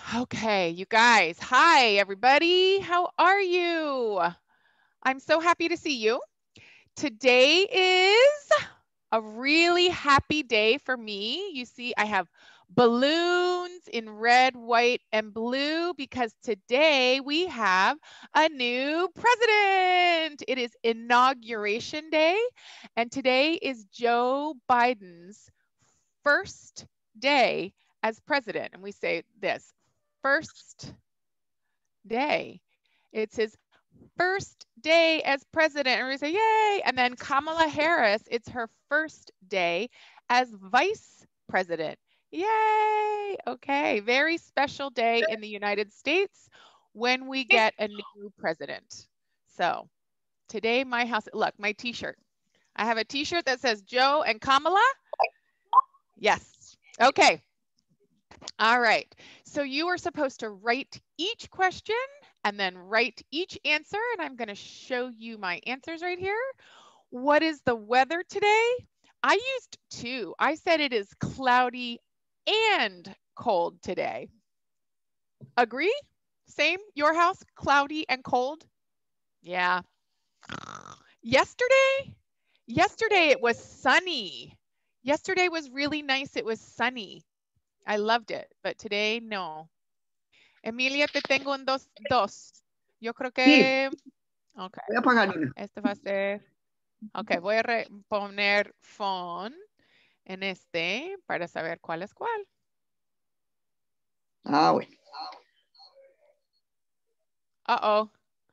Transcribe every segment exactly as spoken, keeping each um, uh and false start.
Okay, you guys. Hi, everybody. How are you? I'm so happy to see you. Today is a really happy day for me. You see, I have balloons in red, white, and blue because today we have a new president. It is Inauguration Day, and today is Joe Biden's first day as president. And we say this first day. It's his first day as president. And we say, yay. And then Kamala Harris, it's her first day as vice president. Yay. Okay. Very special day in the United States when we get a new president. So today, my house, look, my t-shirt. I have a t-shirt that says Joe and Kamala. Yes. Okay. All right. So you are supposed to write each question and then write each answer. And I'm going to show you my answers right here. What is the weather today? I used two. I said it is cloudy and cold today. Agree? Same? Your house, cloudy and cold? Yeah. Yesterday? Yesterday it was sunny. Yesterday was really nice. It was sunny. I loved it, but today no. Emilia, te tengo en dos, dos. Yo creo que, Sí, ok, voy a apagar una. este va a ser, ok, voy a re- poner phone en este para saber cuál es cuál. Ah, bueno. Uh-oh.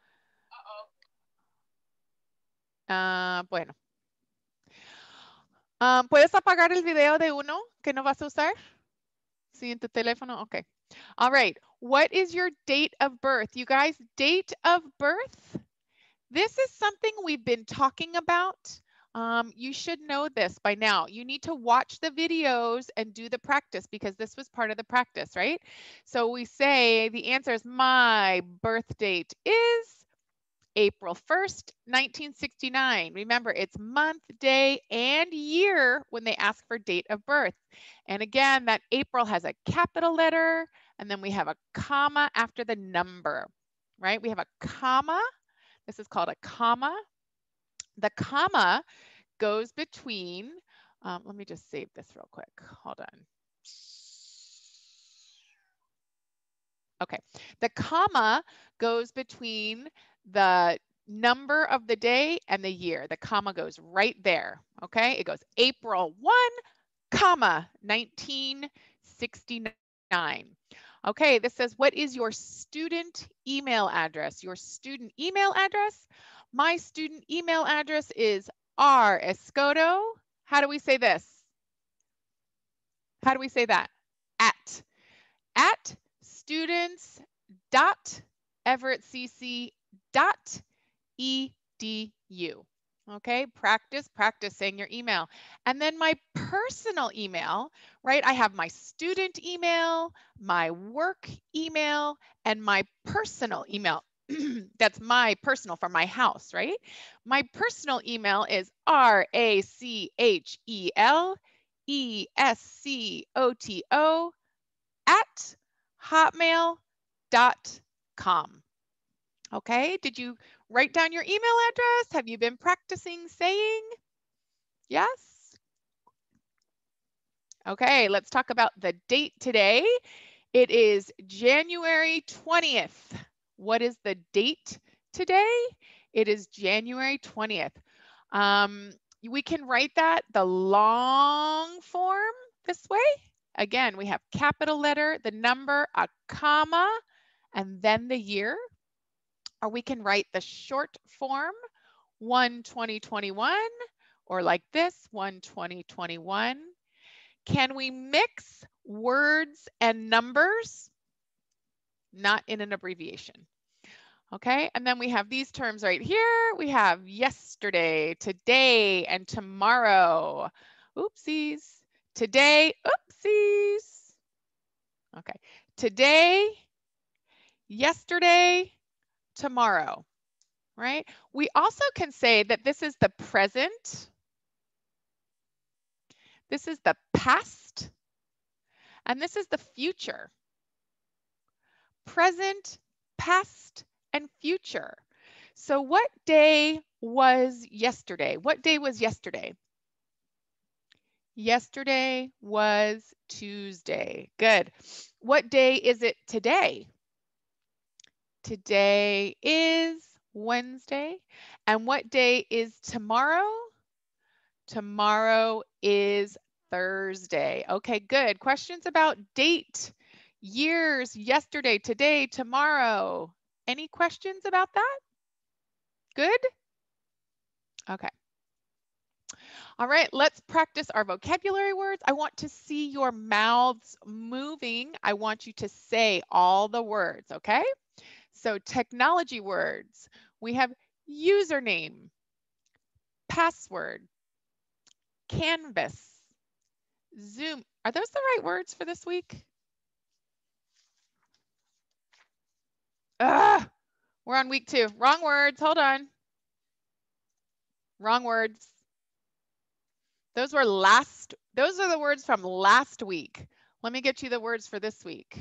Ah, bueno. Ah, ¿puedes apagar el video de uno que no vas a usar? Sí, en tu teléfono, ok. All right, what is your date of birth? You guys, date of birth? This is something we've been talking about. Um, you should know this by now. You need to watch the videos and do the practice because this was part of the practice, right? So we say the answer is my birth date is April first, nineteen sixty-nine. Remember, it's month, day, and year when they ask for date of birth. And again, that April has a capital letter, and then we have a comma after the number, right? We have a comma. This is called a comma. The comma goes between, um, let me just save this real quick. Hold on. Okay, the comma goes between the number of the day and the year. The comma goes right there, okay? It goes April first, comma, nineteen sixty-nine. Okay, this says, what is your student email address? Your student email address? My student email address is R Escoto. How do we say this? How do we say that? At. At students dot everett c c dot e d u. Okay, practice, practice saying your email. And then my personal email, right? I have my student email, my work email, and my personal email. That's my personal for my house, right? My personal email is R A C H E L E S C O T O at hotmail dot com. Okay, did you write down your email address? Have you been practicing saying? Yes? Okay, let's talk about the date today. It is January twentieth. What is the date today? It is January twentieth. Um, we can write that the long form this way. Again, we have capital letter, the number, a comma, and then the year. Or we can write the short form, one twenty twenty-one, or like this, one twenty twenty-one. Can we mix words and numbers? Not in an abbreviation. Okay, and then we have these terms right here. We have yesterday, today, and tomorrow. Oopsies. Today, oopsies. Okay, today, yesterday, tomorrow, right? We also can say that this is the present, this is the past, and this is the future. present, past, and future. So what day was yesterday? What day was yesterday? Yesterday was Tuesday. Good. What day is it today? Today is Wednesday. And what day is tomorrow? Tomorrow is Thursday. Okay, good. Questions about date, years, yesterday, today, tomorrow. Any questions about that? Good? Okay. All right, let's practice our vocabulary words. I want to see your mouths moving. I want you to say all the words, okay? So technology words. We have username, password, canvas, Zoom. Are those the right words for this week? Ugh, we're on week two. Wrong words. Hold on. Wrong words. Those were last, those are the words from last week. Let me get you the words for this week.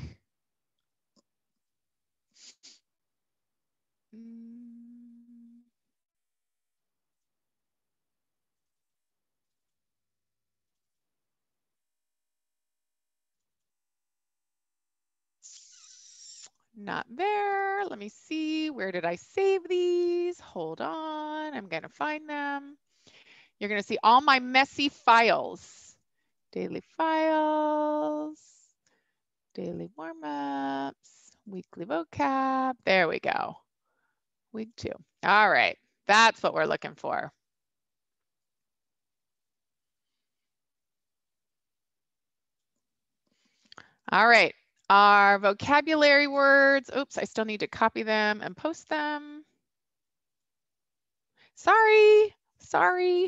Not there. Let me see. Where did I save these? Hold on. I'm going to find them. You're going to see all my messy files. Daily files, daily warm-ups, weekly vocab. There we go. Week two. All right. That's what we're looking for. All right. Our vocabulary words. Oops, I still need to copy them and post them. Sorry. Sorry.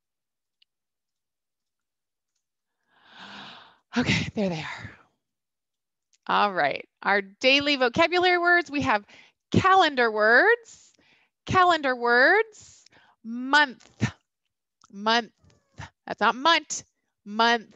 Okay, there they are. All right, our daily vocabulary words, we have calendar words, calendar words, month, month, that's not month, month,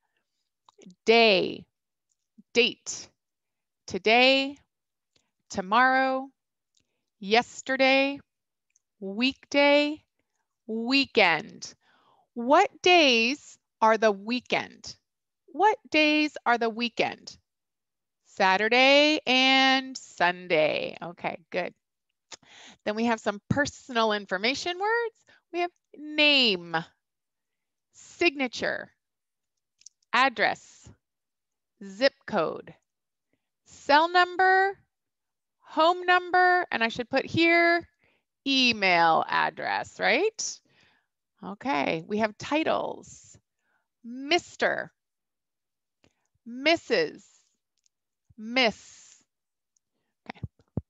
day, date, today, tomorrow, yesterday, weekday, weekend. What days are the weekend? What days are the weekend? Saturday and Sunday. Okay, good. Then we have some personal information words. We have name, signature, address, zip code, cell number, home number, and I should put here email address, right? Okay, we have titles, Mister, Missus, Miss. Okay.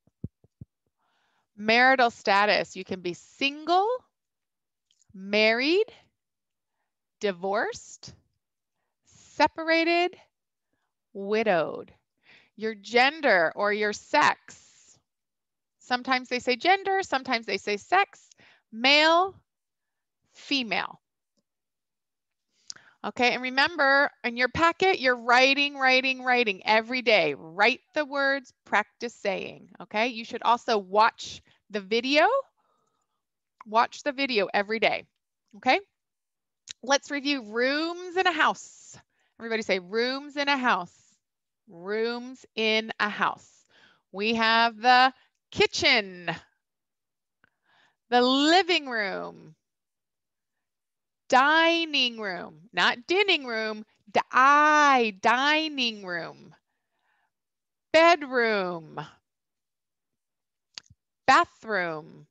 Marital status, you can be single, married, divorced, separated, widowed. Your gender or your sex. Sometimes they say gender, sometimes they say sex, male, female. Okay, and remember, in your packet, you're writing, writing, writing every day. Write the words, practice saying, okay? You should also watch the video. Watch the video every day, okay? Let's review rooms in a house. Everybody say rooms in a house. Rooms in a house. We have the kitchen, the living room, dining room, not dinning room, di, dining room, bedroom, bathroom,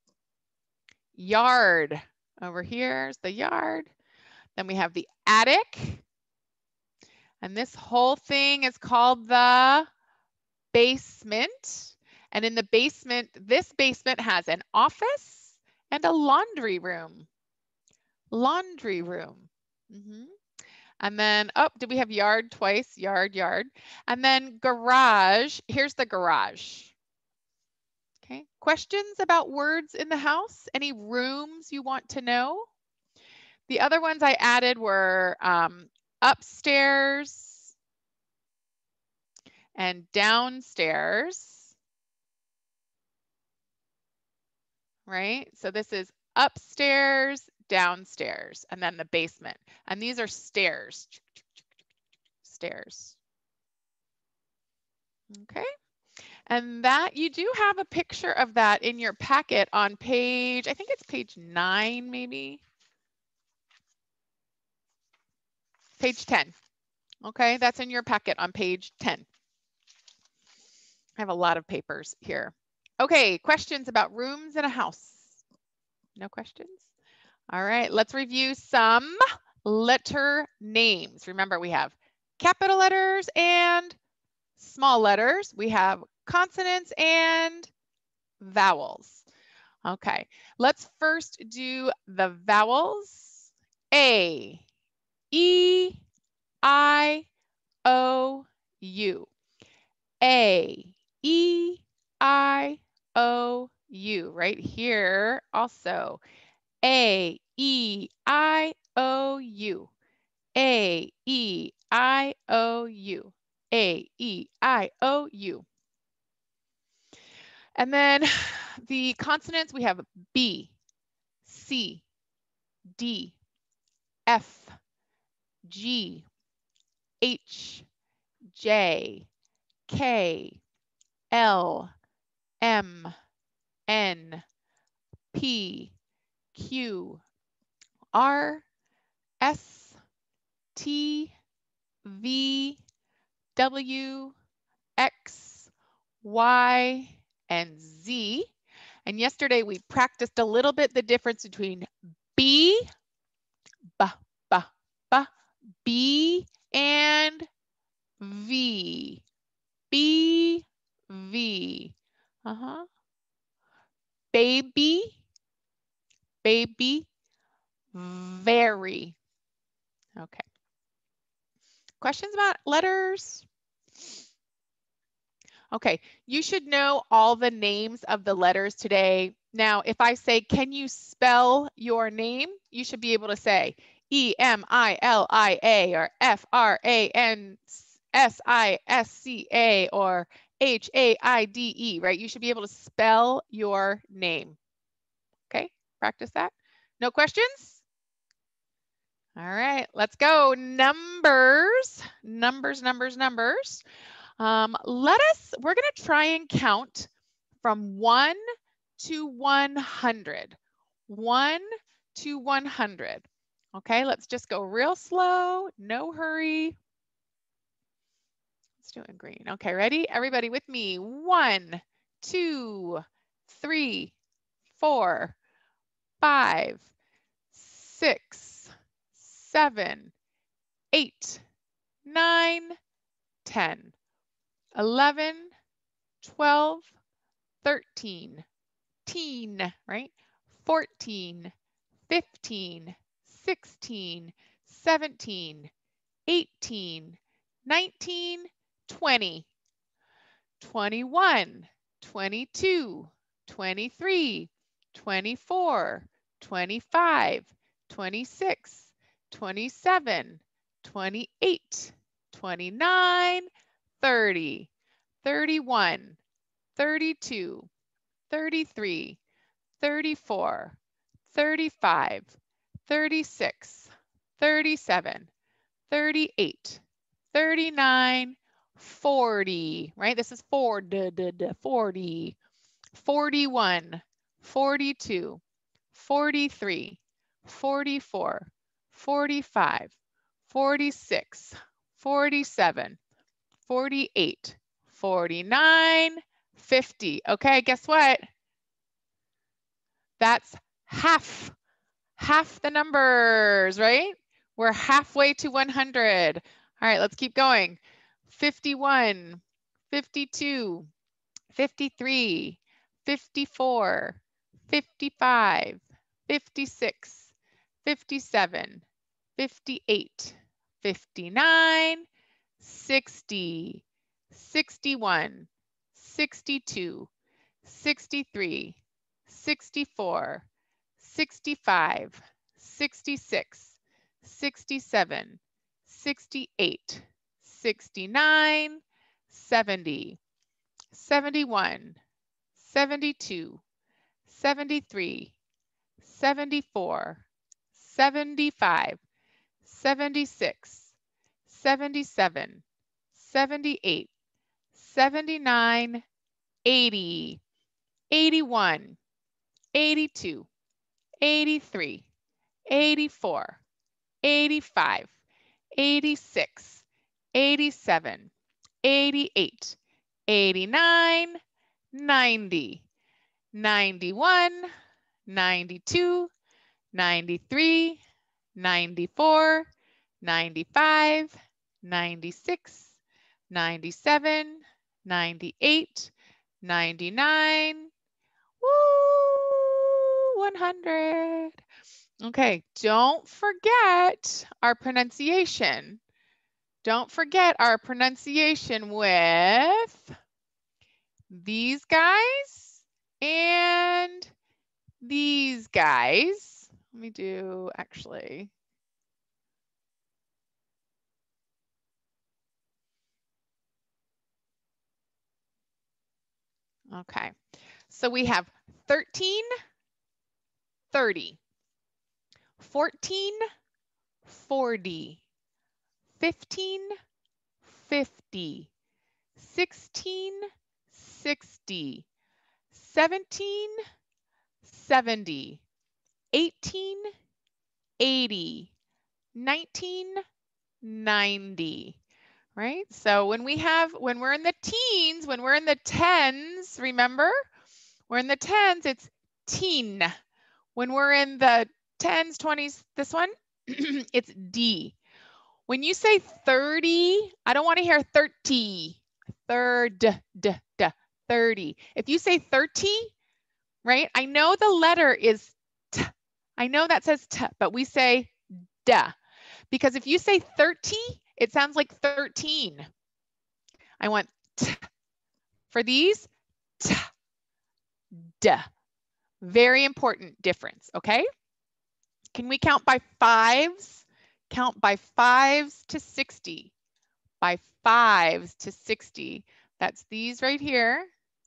yard. Over here's the yard. Then we have the attic. And this whole thing is called the basement. And in the basement, this basement has an office and a laundry room. Laundry room. Mm-hmm. And then, oh, did we have yard twice? Yard, yard. And then garage. Here's the garage. Okay. Questions about words in the house? Any rooms you want to know? The other ones I added were um, upstairs and downstairs, right? So this is upstairs, downstairs, and then the basement. And these are stairs, stairs. Okay. And that, you do have a picture of that in your packet on page, I think it's page nine, maybe. Page ten. Okay, that's in your packet on page ten. I have a lot of papers here. Okay, questions about rooms in a house? No questions? All right, let's review some letter names. Remember, we have capital letters and small letters. We have consonants and vowels. Okay, let's first do the vowels. A, E, I, O, U. A, E, I, O, U. Right here also. A, E, I, O, U. A, E, I, O, U. A, E, I, O, U. And then the consonants, we have B, C, D, F, G, H, J, K, L, M, N, P, Q, R, S, T, V, W, X, Y, and Z. And yesterday we practiced a little bit the difference between B, B, B, B, B, and V. B, V. Uh-huh. Baby, baby, very. Okay. Questions about letters? Okay, you should know all the names of the letters today. Now, if I say, can you spell your name? You should be able to say E M I L I A or F R A N S I S C A or H A I D E, right? You should be able to spell your name. Okay, practice that. No questions? All right, let's go. Numbers, numbers, numbers, numbers. Um, let us, we're going to try and count from one to one hundred. one to one hundred. Okay, let's just go real slow, no hurry. Let's do it in green. Okay, ready? Everybody with me. One, two, three, four, five, six, seven, eight, nine, ten, eleven, twelve, thirteen, teen, right? fourteen, fifteen, sixteen, seventeen, eighteen, nineteen, twenty, twenty-one, twenty-two, twenty-three, twenty-four, twenty-five, twenty-six, twenty-seven, twenty-eight, twenty-nine, thirty, thirty-one, thirty-two, thirty-three, thirty-four, thirty-five, thirty-six, thirty-seven, thirty-eight, thirty-nine, forty, right? This is four, duh, duh, duh, forty, forty-one, forty-two, forty-three, forty-four, forty-five, forty-six, forty-seven, forty-eight, forty-nine, fifty. Okay, guess what? That's half, half the numbers, right? We're halfway to one hundred. All right, let's keep going. fifty-one, fifty-two, fifty-three, fifty-four, fifty-five, fifty-six, fifty-seven, fifty-eight, fifty-nine, sixty, sixty-one, sixty-two, sixty-three, sixty-four, sixty-five, sixty-six, sixty-seven, sixty-eight, sixty-nine, seventy, seventy-one, seventy-two, seventy-three, seventy-four, seventy-five, seventy-six, seventy-seven, seventy-eight, seventy-nine, eighty, eighty-one, eighty-two, eighty-three, eighty-four, eighty-five, eighty-six, eighty-seven, eighty-eight, eighty-nine, ninety, ninety-one, ninety-two, ninety-three, ninety-four, ninety-five, ninety-six, ninety-seven, ninety-eight, ninety-nine, woo, one hundred. Okay, don't forget our pronunciation. Don't forget our pronunciation with these guys and these guys. Let me do actually. Okay, so we have thirteen, thirty, fourteen, forty, fifteen, fifty, sixteen, sixty, seventeen, seventy, eighteen, eighty, nineteen, ninety, right? So when we have, when we're in the teens, when we're in the tens, remember, we're in the tens, it's teen. When we're in the tens, twenties, this one, it's D. When you say thirty, I don't want to hear thirty, third, d, d, thirty. If you say thirty, right, I know the letter is T. I know that says T, but we say D. Because if you say thirty, it sounds like thirteen. I want T. For these, T, D. Very important difference, okay? Can we count by fives? Count by fives to sixty. By fives to sixty. That's these right here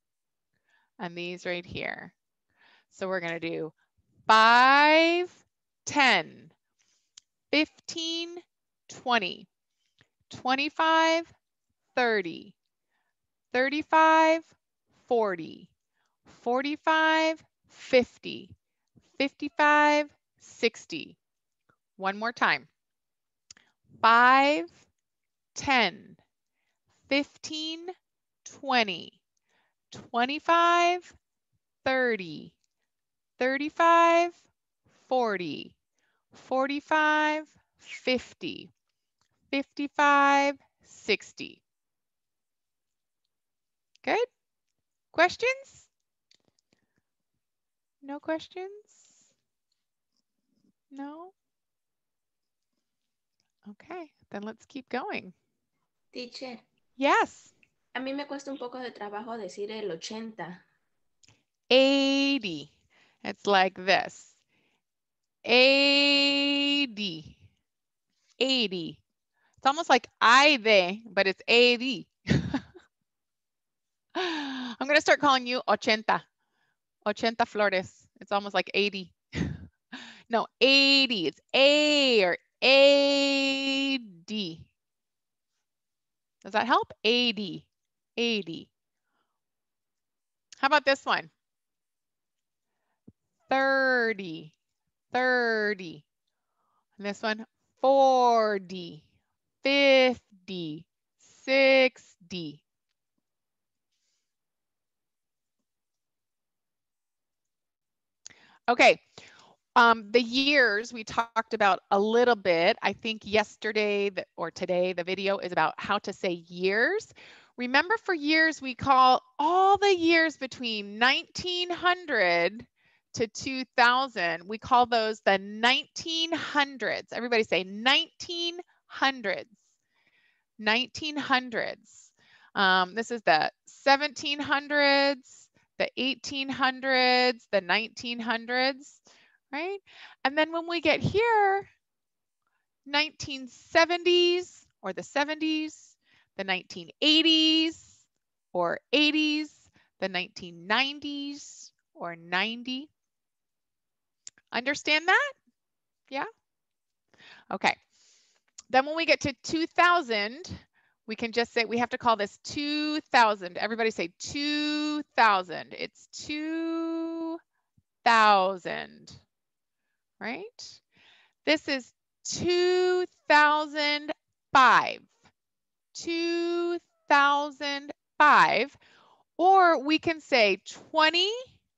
and these right here. So we're going to do five, ten, fifteen, twenty, twenty-five, thirty, thirty-five, forty, forty-five, fifty, fifty-five, sixty. One more time. five, ten, fifteen, twenty, twenty-five, thirty, thirty-five, forty, forty-five, fifty, fifty-five, sixty. Good? Questions? No questions? No? Okay, then let's keep going. Teacher. Yes. A mí me cuesta un poco de trabajo decir el ochenta. eighty. It's like this. eighty. eighty. It's almost like I, they, but it's eighty. I'm going to start calling you ochenta. ochenta flores. It's almost like eighty. No, eighty. It's A or A D. Does that help? eighty. eighty. How about this one? thirty. thirty. And this one, forty, fifty, sixty. Okay, um, the years we talked about a little bit. I think yesterday or today, the video is about how to say years. Remember, for years, we call all the years between nineteen hundred to two thousand, we call those the nineteen hundreds. Everybody say nineteen hundreds. nineteen hundreds. Um, this is the seventeen hundreds, the eighteen hundreds, the nineteen hundreds, right? And then when we get here, nineteen seventies or the seventies, the nineteen eighties or eighties, the nineteen nineties or ninety. Understand that? Yeah? Okay. Then when we get to two thousand, we can just say, we have to call this two thousand. Everybody say two thousand. It's two thousand, right? This is two thousand five. two thousand five, or we can say twenty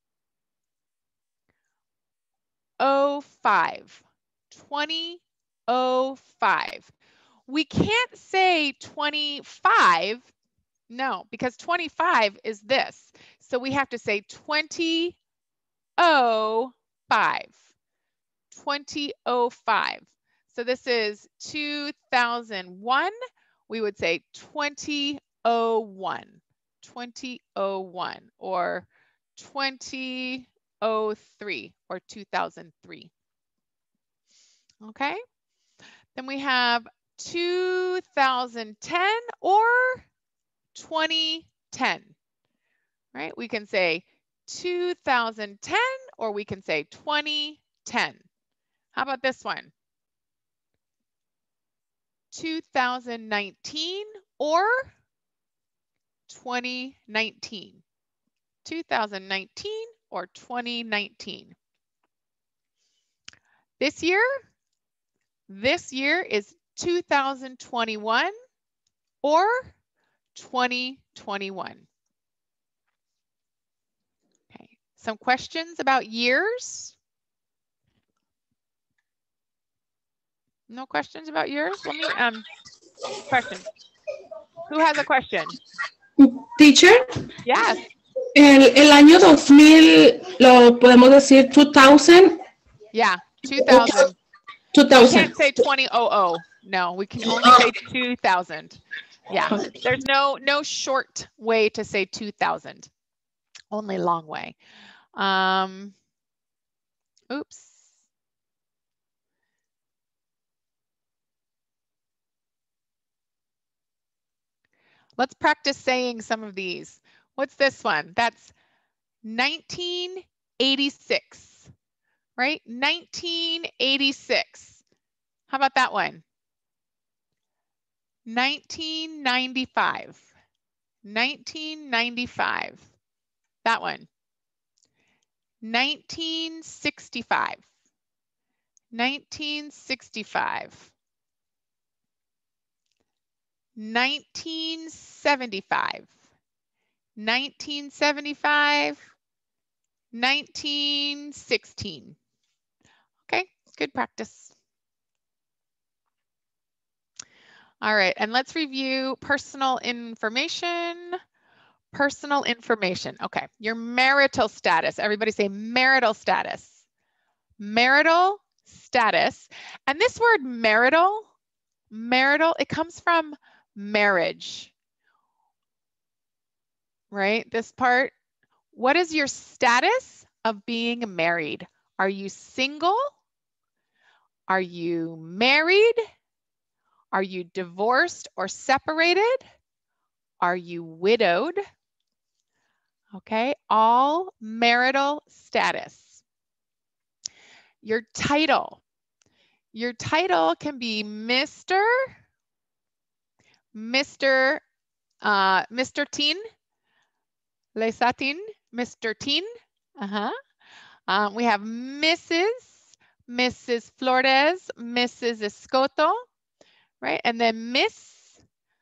oh five. twenty oh five. We can't say twenty-five, no, because twenty-five is this. So we have to say twenty oh five. twenty oh five. So this is two thousand one. We would say twenty oh one. twenty oh one or twenty oh three or two thousand three. Okay. Then we have two thousand ten or twenty ten, right? We can say two thousand ten or we can say twenty ten. How about this one? two thousand nineteen or twenty nineteen. two thousand nineteen or twenty nineteen. This year, this year is two thousand twenty-one or twenty twenty-one. Okay, some questions about years? No questions about years? Let me, um, question. Who has a question? Teacher. Yes. El, el año dos mil lo podemos decir two thousand. Yeah, two thousand. two thousand. We can't say twenty hundred. No, we can only say two thousand. Yeah, there's no no short way to say two thousand. Only long way. Um, oops. Let's practice saying some of these. What's this one? That's nineteen eighty-six, right? nineteen eighty-six. How about that one? nineteen ninety-five. nineteen ninety-five. That one. nineteen sixty-five. nineteen sixty-five. nineteen seventy-five. nineteen seventy-five. nineteen sixteen. Okay, good practice. All right, and let's review personal information. Personal information. Okay, your marital status. Everybody say marital status. Marital status. And this word marital, marital, it comes from marriage, right? This part. What is your status of being married? Are you single? Are you married? Are you divorced or separated? Are you widowed? Okay, all marital status. Your title. Your title can be Mister Mister Uh, Mister Teen, Leisatin, Mister Teen. Uh-huh. Um, we have Missus Missus Flores, Missus Escoto, right? And then Miss.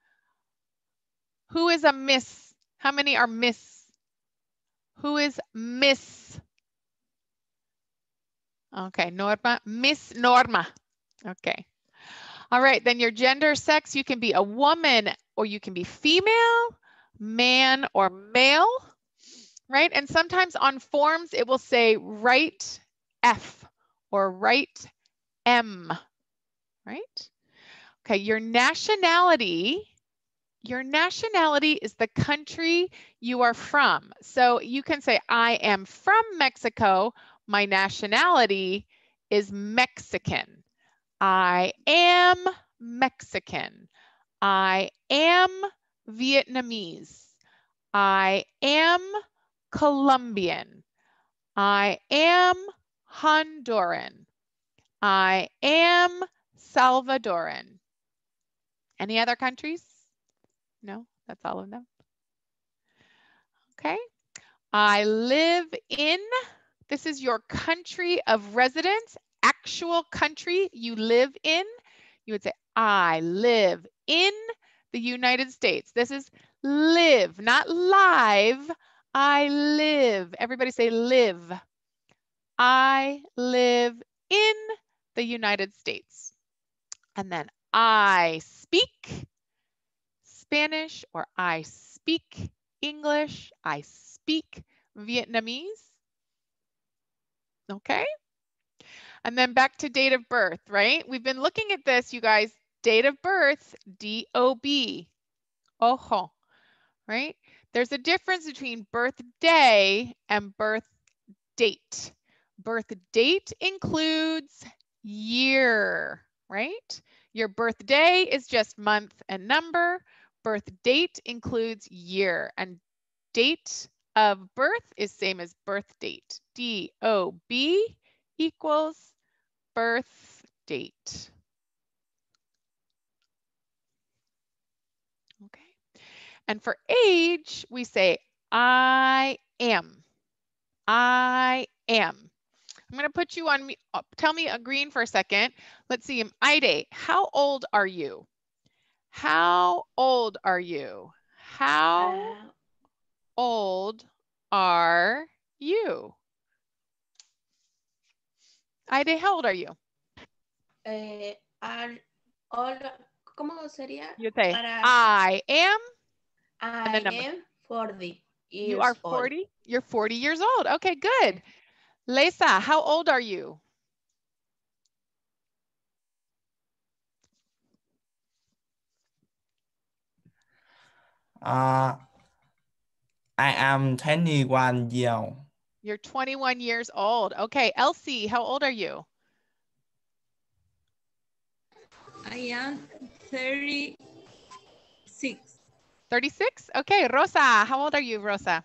Who is a Miss? How many are Miss? Who is Miss? Okay, Norma, Miss Norma. Okay. All right, then your gender, sex, you can be a woman or you can be female, man or male, right? And sometimes on forms, it will say write F or write M, right? Okay, your nationality, your nationality is the country you are from. So you can say, I am from Mexico. My nationality is Mexican. I am Mexican. I am Vietnamese. I am Colombian. I am Honduran. I am Salvadoran. Any other countries? No, that's all of them. Okay. I live in, this is your country of residence, actual country you live in. You would say, I live in the United States. This is live, not live. I live. Everybody say live. I live in the United States. And then I speak Spanish, or I speak English. I speak Vietnamese. Okay. And then back to date of birth, right? We've been looking at this, you guys. Date of birth, D O B. Ojo, right? There's a difference between birthday and birth date. Birth date includes year, right? Your birthday is just month and number. Birth date includes year, and date of birth is same as birth date. D O B equals birth date. Okay. And for age, we say I am. I am. I'm going to put you on, uh, tell me a green for a second. Let's see, Ide, how old are you? How old are you? How Uh, old are you? Ide, how old are you? eh, are all, ¿cómo sería? You say, Para, I am. I am forty years You are forty? old. You're forty years old. Okay, good. Lisa, how old are you? Uh, I am twenty-one years old. You're twenty-one years old. Okay, Elsie, how old are you? I am thirty-six. thirty-six? Okay, Rosa, how old are you, Rosa?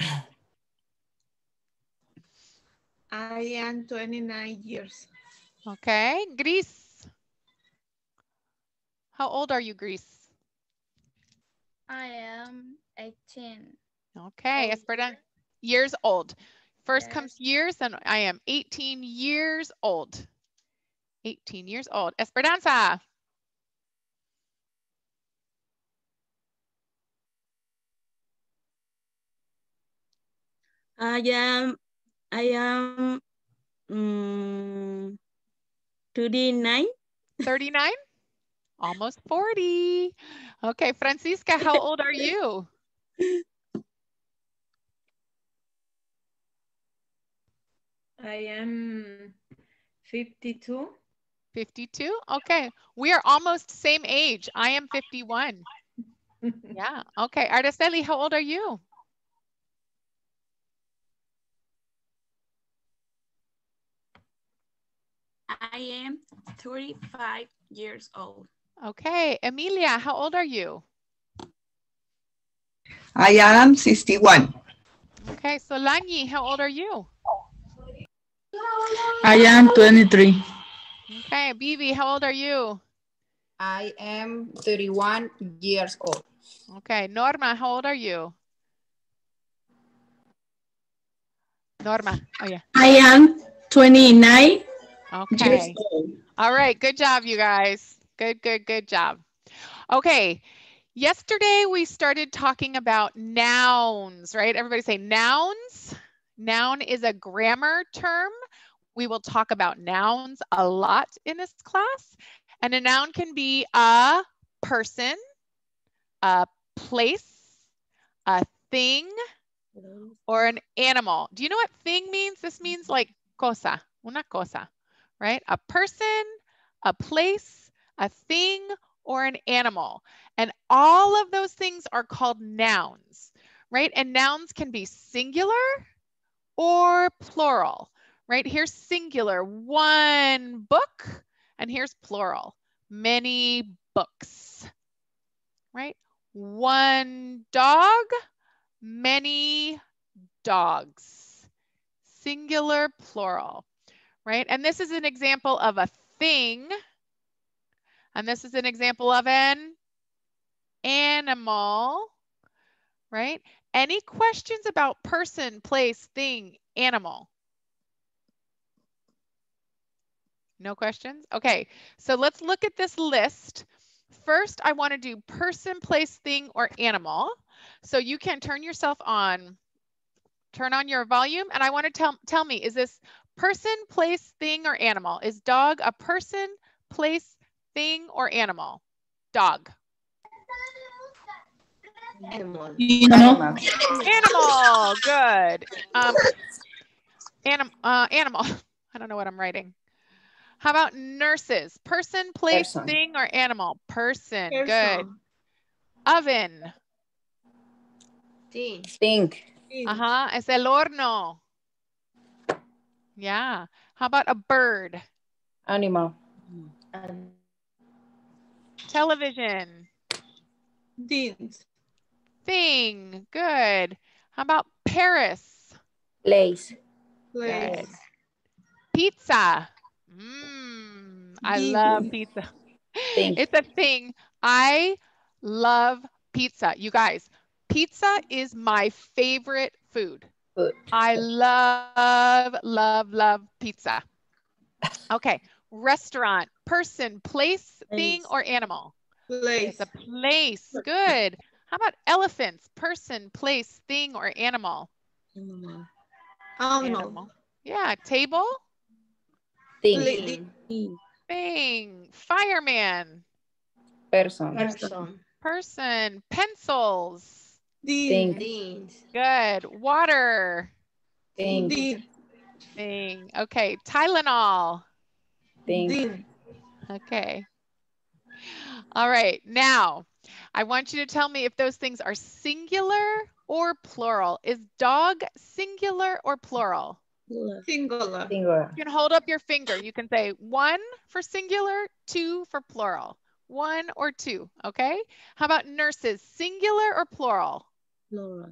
I am twenty-nine years. Okay, Gris. How old are you, Gris? I am eighteen. Okay, Old. Esperanza. Years old. First Yes. comes years, and I am eighteen years old. eighteen years old. Esperanza. I am, I am um, thirty-nine. thirty-nine? Almost forty. Okay, Francisca, how old are you? I am fifty-two. fifty-two? Okay, we are almost same age. I am fifty-one. Yeah, okay. Araceli, how old are you? I am thirty-five years old. Okay, Emilia, how old are you? I am sixty-one. Okay, Solanyi, how old are you? I am twenty-three. Okay, Bibi, how old are you? I am thirty-one years old. Okay, Norma, how old are you? Norma, oh yeah. I am twenty-nine Okay. years old. All right, good job, you guys. Good, good, good job. Okay, yesterday we started talking about nouns, right? Everybody say nouns. Noun is a grammar term. We will talk about nouns a lot in this class. And a noun can be a person, a place, a thing, or an animal. Do you know what thing means? This means like cosa, una cosa, right? A person, a place, a thing, or an animal. And all of those things are called nouns, right? And nouns can be singular or plural, right? Here's singular, one book, and here's plural, many books. right? One dog, many dogs. Singular, plural, right? And this is an example of a thing. And this is an example of an animal, right? Any questions about person, place, thing, animal? No questions? Okay, so let's look at this list. First, I want to do person, place, thing, or animal. So you can turn yourself on, turn on your volume, and I want to tell, tell me, is this person, place, thing, or animal? Is dog a person, place, thing, or animal? Dog. Animal. Animal. Animal, good. Um, anim, uh, animal, I don't know what I'm writing. How about nurses? Person, place, Person. thing, or animal? Person, Person. good. Oven. Thing. Thing. Uh-huh, es el horno. Yeah. How about a bird? Animal. Um, Television. Things. Thing, good. How about Paris? Place. Place. Pizza. Mmm, I Thing. love pizza. Thing. It's a thing. I love pizza. You guys, pizza is my favorite food. Food. I love, love, love pizza. Okay, restaurant, person, place, thing, Place. or animal? Place. It's a place, good. How about elephants, person, place, thing, or animal? Animal. Yeah, table, Thing. Thing. thing, fireman, Person. Person. person, pencils, Thing. Thing. Things. good, water, Thing. Thing. thing, okay, Tylenol, Thing. Thing. okay. All right, now I want you to tell me if those things are singular or plural. Is dog singular or plural? Singular. Singular. You can hold up your finger. You can say one for singular, two for plural. One or two, okay? How about nurses, singular or plural? Plural.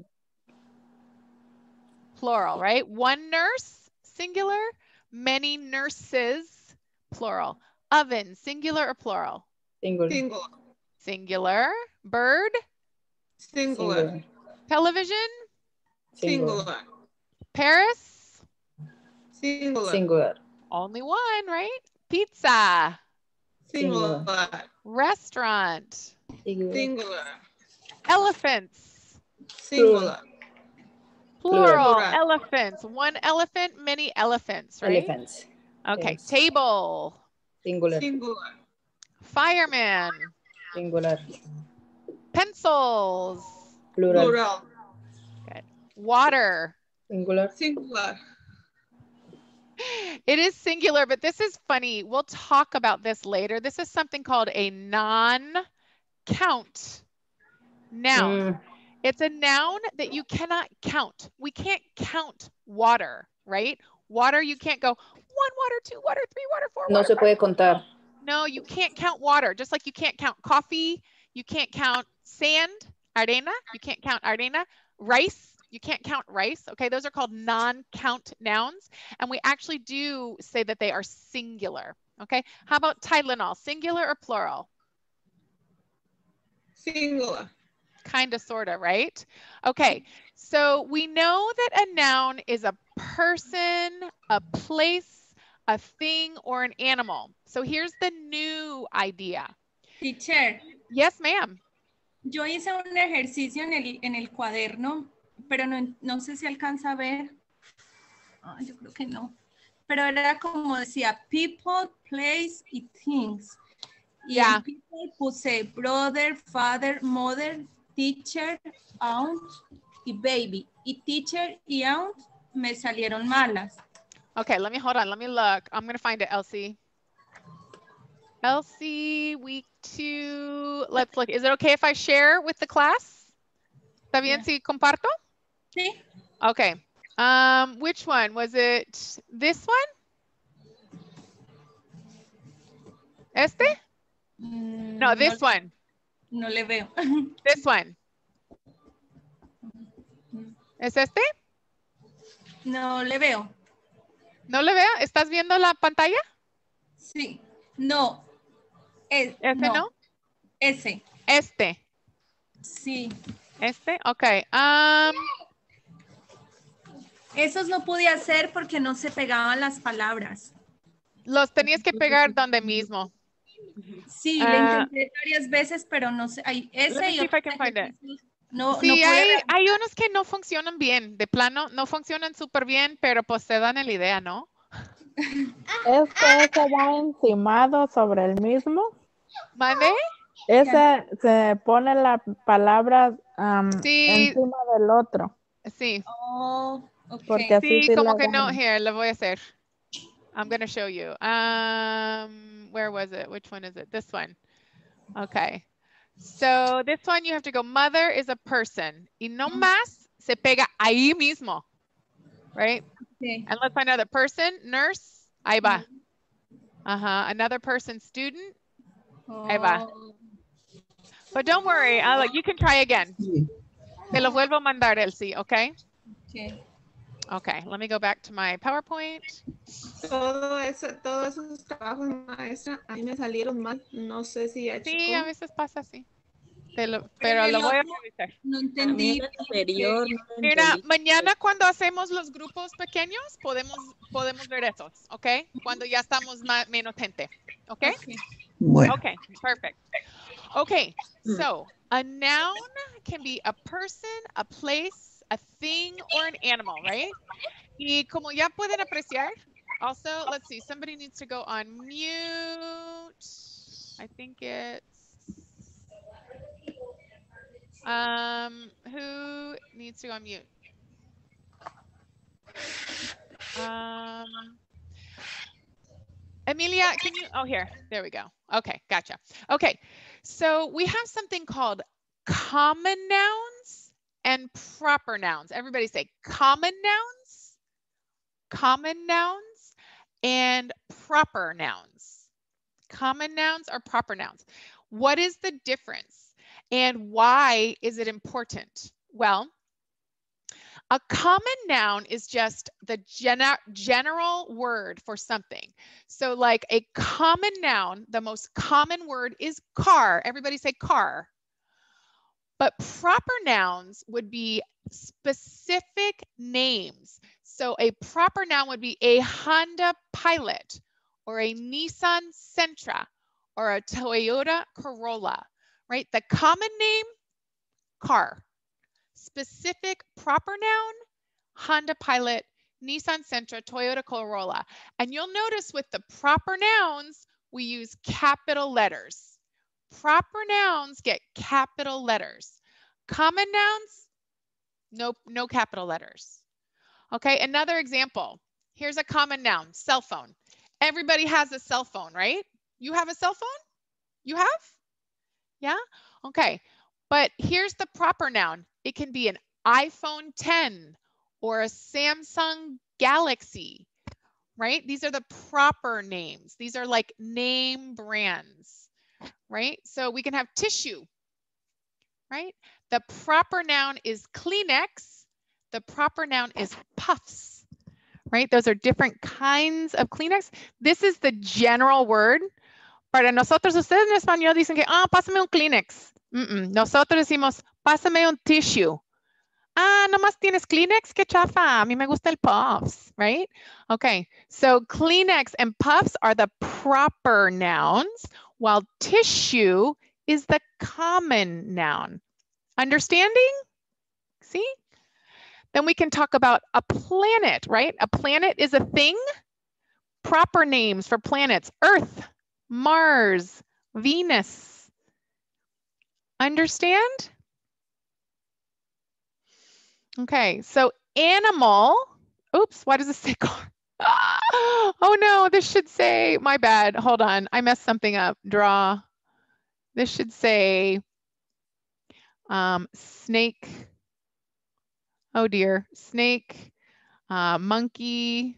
Plural, right? One nurse, singular. Many nurses, plural. Oven, singular or plural? Singular. Singular. Singular. Bird, Singular. Singular. television, Singular. Paris, Singular. Singular. only one, right? Pizza, Singular. restaurant, Singular. Singular. elephants, Singular. plural, Plural. elephants. One elephant, many elephants, right? Elephants. Okay, Yes. table, Singular. Singular. fireman, Singular. pencils, Plural. Plural. water. Singular. Singular. It is singular, but this is funny. We'll talk about this later. This is something called a non-count noun. Mm. It's a noun that you cannot count. We can't count water, right? Water, you can't go one water, two water, three water, four No water. se puede contar. No, you can't count water, just like you can't count coffee. You can't count sand, arena. You can't count arena. Rice, you can't count rice. Okay, those are called non-count nouns. And we actually do say that they are singular. Okay, how about Tylenol, singular or plural? Singular. Kind of, sort of, right? Okay, so we know that a noun is a person, a place, a thing, or an animal. So here's the new idea. Teacher, Yes, ma'am. yo hice un ejercicio en el, en el cuaderno, pero no, no sé si alcanza a ver. Ah, yo creo que no. Pero era como decía, people, place y things. Y Yeah. en people puse brother, father, mother, teacher, aunt y baby. Y teacher y aunt me salieron malas. Okay, let me hold on. Let me look. I'm going to find it, Elsie. Elsie, week two. Let's look. Is it okay if I share with the class? ¿Está bien si comparto? Sí. Okay. Um, which one? Was it this one? Este? Mm, No, this one. No le veo. This one. ¿Es este? No le veo. ¿No le veo? ¿Estás viendo la pantalla? Sí. No. Es, ¿Este no? no. Ese. Este. Sí. Este, ok. Um, Esos no pude hacer porque no se pegaban las palabras. los tenías que pegar donde mismo. Sí, le Ah. intenté varias veces, pero no sé. Hay Let ese me y see if I otros can find it. ejercicios. No, no Sí, pude hay, ver. hay unos que no funcionan bien. De plano, no funcionan súper bien, pero pues te dan la idea, ¿no? Este ese va encimado sobre el mismo. ¿Mande? Ese se pone la palabra um, Sí. encima del otro. Sí. Oh, ok. Porque así Sí, sí como la que no. agarra. Here, lo voy a hacer. I'm going to show you. Um, where was it? Which one is it? This one. Okay. So this one you have to go, mother is a person. Y no más se pega ahí mismo. Right? Okay. And let's find another person, nurse. Ahí va. Uh-huh. Another person, student. Ahí va. Oh, But don't worry. I'll, you can try again. Te lo vuelvo a mandar, Elsie, okay? okay. Okay, let me go back to my PowerPoint. Todo eso, todos esos trabajos, maestra, a mí me salieron mal. No sé si ya Sí, checó. a veces pasa así. Te lo- Pero pero el lo voy a otro- revisar. No A mí entendí. el anterior no lo Mira, entendí. mañana cuando hacemos los grupos pequeños, podemos, podemos ver esos, ¿ok? Cuando ya estamos más, menos gente, ¿ok? Okay. Bueno. Okay, perfect. Okay, so a noun can be a person, a place, a thing, or an animal, right? Y como ya pueden apreciar, also, let's see, somebody needs to go on mute. I think it's, um, who needs to go on mute? Um, Emilia, can you, oh, here, there we go. Okay, gotcha. Okay, so we have something called common nouns and proper nouns. Everybody say common nouns, common nouns, and proper nouns. Common nouns or proper nouns. What is the difference and why is it important? Well, a common noun is just the gener general word for something. So like a common noun, the most common word is car. Everybody say car. But proper nouns would be specific names. So a proper noun would be a Honda Pilot or a Nissan Sentra or a Toyota Corolla, right? The common name, car. Specific proper noun, Honda Pilot, Nissan Sentra, Toyota Corolla. And you'll notice with the proper nouns, we use capital letters. Proper nouns get capital letters. Common nouns, no, no capital letters. Okay, another example. Here's a common noun, cell phone. Everybody has a cell phone, right? You have a cell phone? You have? Yeah? Okay, but here's the proper noun. It can be an iPhone ten or a Samsung Galaxy, right? These are the proper names. These are like name brands, right? So we can have tissue, right? The proper noun is Kleenex. The proper noun is Puffs, right? Those are different kinds of Kleenex. This is the general word. Para nosotros, ustedes en español dicen que, ah, pásame un Kleenex. Mm -mm. Nosotros decimos, pásame un tissue. Ah, nomás tienes Kleenex, qué chafa. A mí me gusta el Puffs, right? Okay, so Kleenex and Puffs are the proper nouns, while tissue is the common noun. Understanding? See? Then we can talk about a planet, right? A planet is a thing. Proper names for planets, Earth, Mars, Venus. Understand? Okay, so animal, oops, why does it say car? Oh no, this should say, my bad, hold on, I messed something up, draw. This should say um, snake, oh dear, snake, uh, monkey.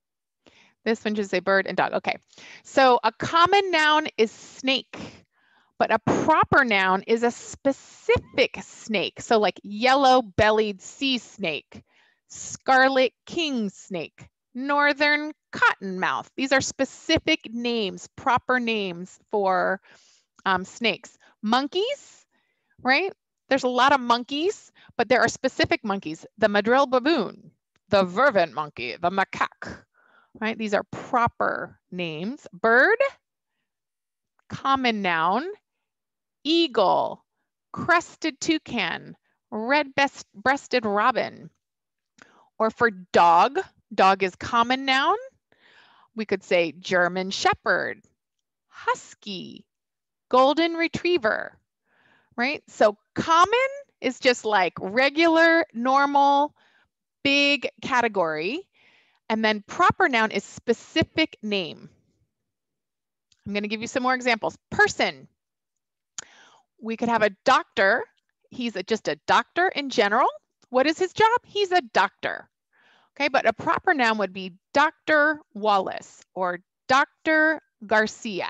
This one should say bird and dog, okay. So a common noun is snake. But a proper noun is a specific snake. So like yellow-bellied sea snake, scarlet king snake, northern cottonmouth. These are specific names, proper names for um, snakes. Monkeys, right? There's a lot of monkeys, but there are specific monkeys. The Madril baboon, the vervant monkey, the macaque, right? These are proper names. Bird, common noun. Eagle, crested toucan, red-breasted robin. Or for dog, dog is common noun. We could say German shepherd, husky, golden retriever, right? So common is just like regular, normal, big category. And then proper noun is specific name. I'm going to give you some more examples. Person. We could have a doctor. He's a, just a doctor in general. What is his job? He's a doctor. Okay, but a proper noun would be Doctor Wallace or Doctor Garcia.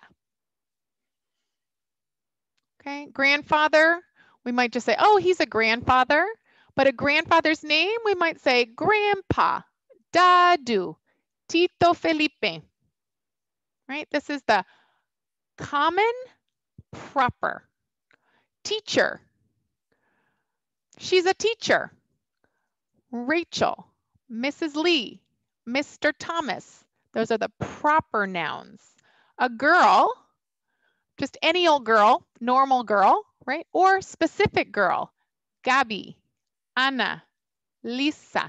Okay, grandfather, we might just say, oh, he's a grandfather. But a grandfather's name, we might say Grandpa, Dadu, Tito Felipe. Right, this is the common, proper. Teacher, she's a teacher. Rachel, Missus Lee, Mister Thomas. Those are the proper nouns. A girl, just any old girl, normal girl, right? Or specific girl, Gabby, Anna, Lisa.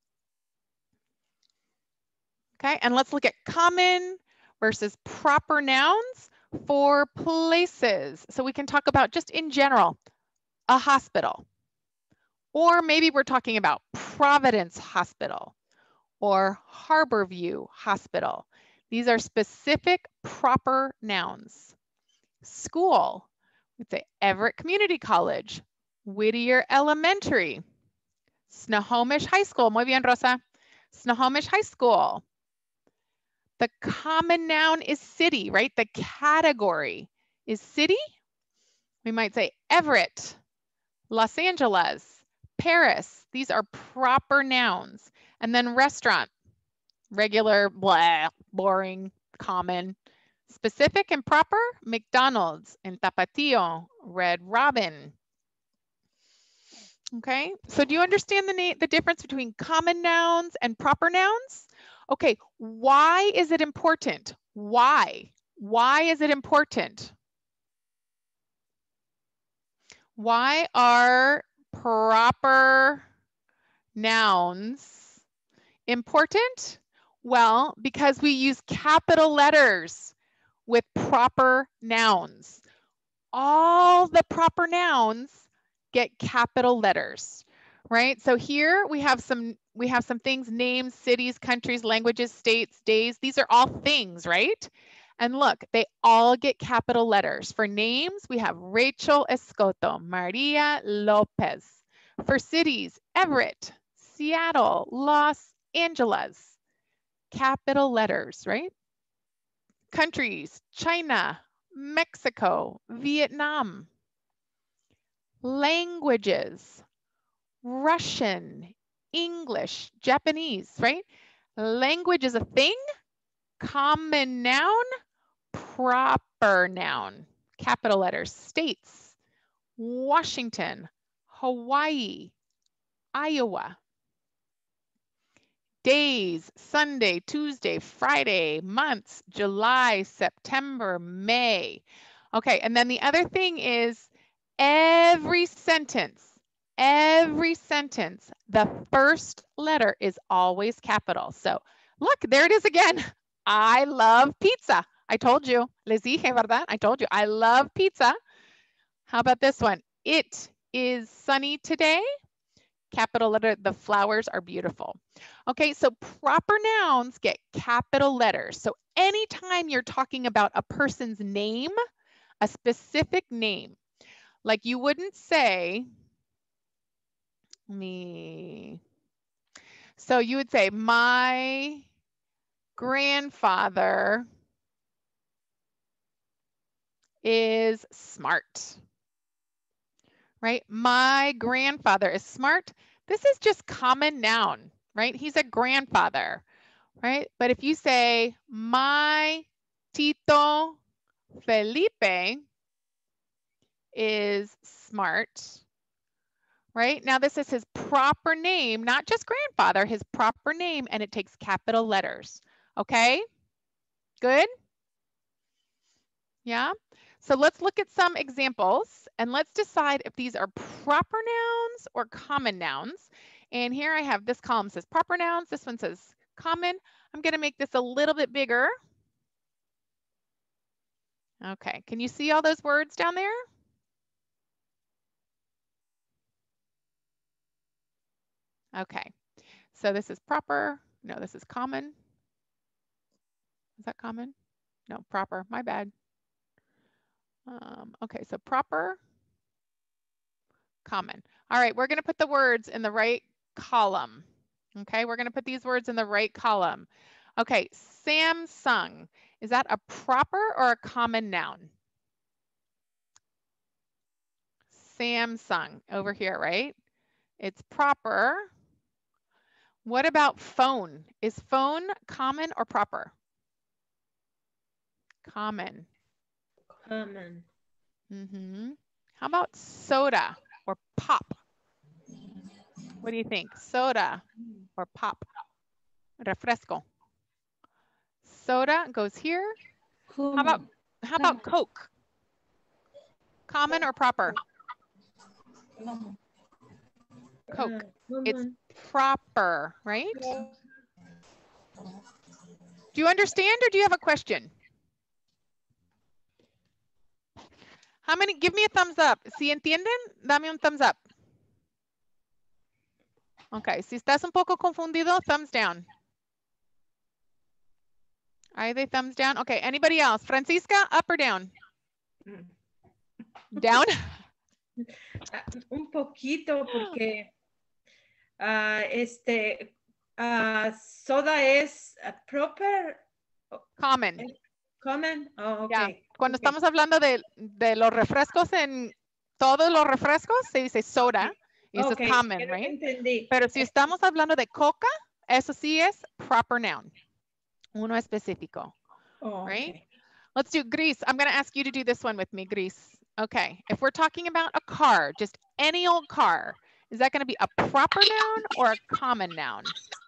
Okay, and let's look at common versus proper nouns for places. So we can talk about just in general, a hospital. Or maybe we're talking about Providence Hospital or Harborview Hospital. These are specific proper nouns. School, we'd say Everett Community College, Whittier Elementary, Snohomish High School. Muy bien, Rosa. Snohomish High School. The common noun is city, right? The category is city. We might say Everett, Los Angeles, Paris. These are proper nouns. And then restaurant, regular, blah, boring, common. Specific and proper, McDonald's and Tapatio, Red Robin. Okay, so do you understand the, the difference between common nouns and proper nouns? Okay, why is it important? Why? Why is it important? Why are proper nouns important? Well, because we use capital letters with proper nouns. All the proper nouns get capital letters, right? So here we have some we have some things, names, cities, countries, languages, states, days. These are all things, right? And look, they all get capital letters. For names, we have Rachel Escoto, Maria Lopez. For cities, Everett, Seattle, Los Angeles. Capital letters, right? Countries, China, Mexico, Vietnam. Languages, Russian, English, Japanese, right? Language is a thing, common noun, proper noun, capital letters. States, Washington, Hawaii, Iowa. Days, Sunday, Tuesday, Friday, months, July, September, May. Okay, and then the other thing is every sentence, every sentence, the first letter is always capital. So look, there it is again. I love pizza. I told you. Les dije, ¿verdad? I told you. I love pizza. How about this one? It is sunny today. Capital letter, the flowers are beautiful. Okay, so proper nouns get capital letters. So anytime you're talking about a person's name, a specific name, like you wouldn't say, me. So you would say, my grandfather is smart. Right? My grandfather is smart. This is just common noun, right? He's a grandfather, right? But if you say, my Tito Felipe is smart, right? Now this is his proper name, not just grandfather, his proper name, and it takes capital letters, okay? Good? Yeah? So let's look at some examples and let's decide if these are proper nouns or common nouns. And here I have this column says proper nouns, this one says common. I'm gonna make this a little bit bigger. Okay, can you see all those words down there? Okay, so this is proper. No, this is common. Is that common? No, proper, my bad. Um, okay, so proper, common. All right, we're gonna put the words in the right column. Okay, we're gonna put these words in the right column. Okay, Samsung, is that a proper or a common noun? Samsung, over here, right? It's proper. What about phone? Is phone common or proper? Common. Common. Mm-hmm. How about soda or pop? What do you think? Soda or pop? Refresco. Soda goes here. How about how about Coke? Common or proper? Coke. It's proper, right? Do you understand or do you have a question? How many? Give me a thumbs up. Si entienden, dame un thumbs up. Okay, si estás un poco confundido, thumbs down. Are they thumbs down? Okay, anybody else? Francisca, up or down? Down? Un poquito porque uh, este uh, soda es uh, proper. Common. Common. Oh, okay. Yeah. Cuando Okay. estamos hablando de, de los refrescos, en todos los refrescos se dice soda. Y eso Okay, es common, creo que right? entendí. Pero si estamos hablando de coca, eso sí es proper noun. Uno específico, Oh, right? okay. Let's do Gris. I'm going to ask you to do this one with me, Gris. Okay. If we're talking about a car, just any old car, is that going to be a proper noun or a common noun?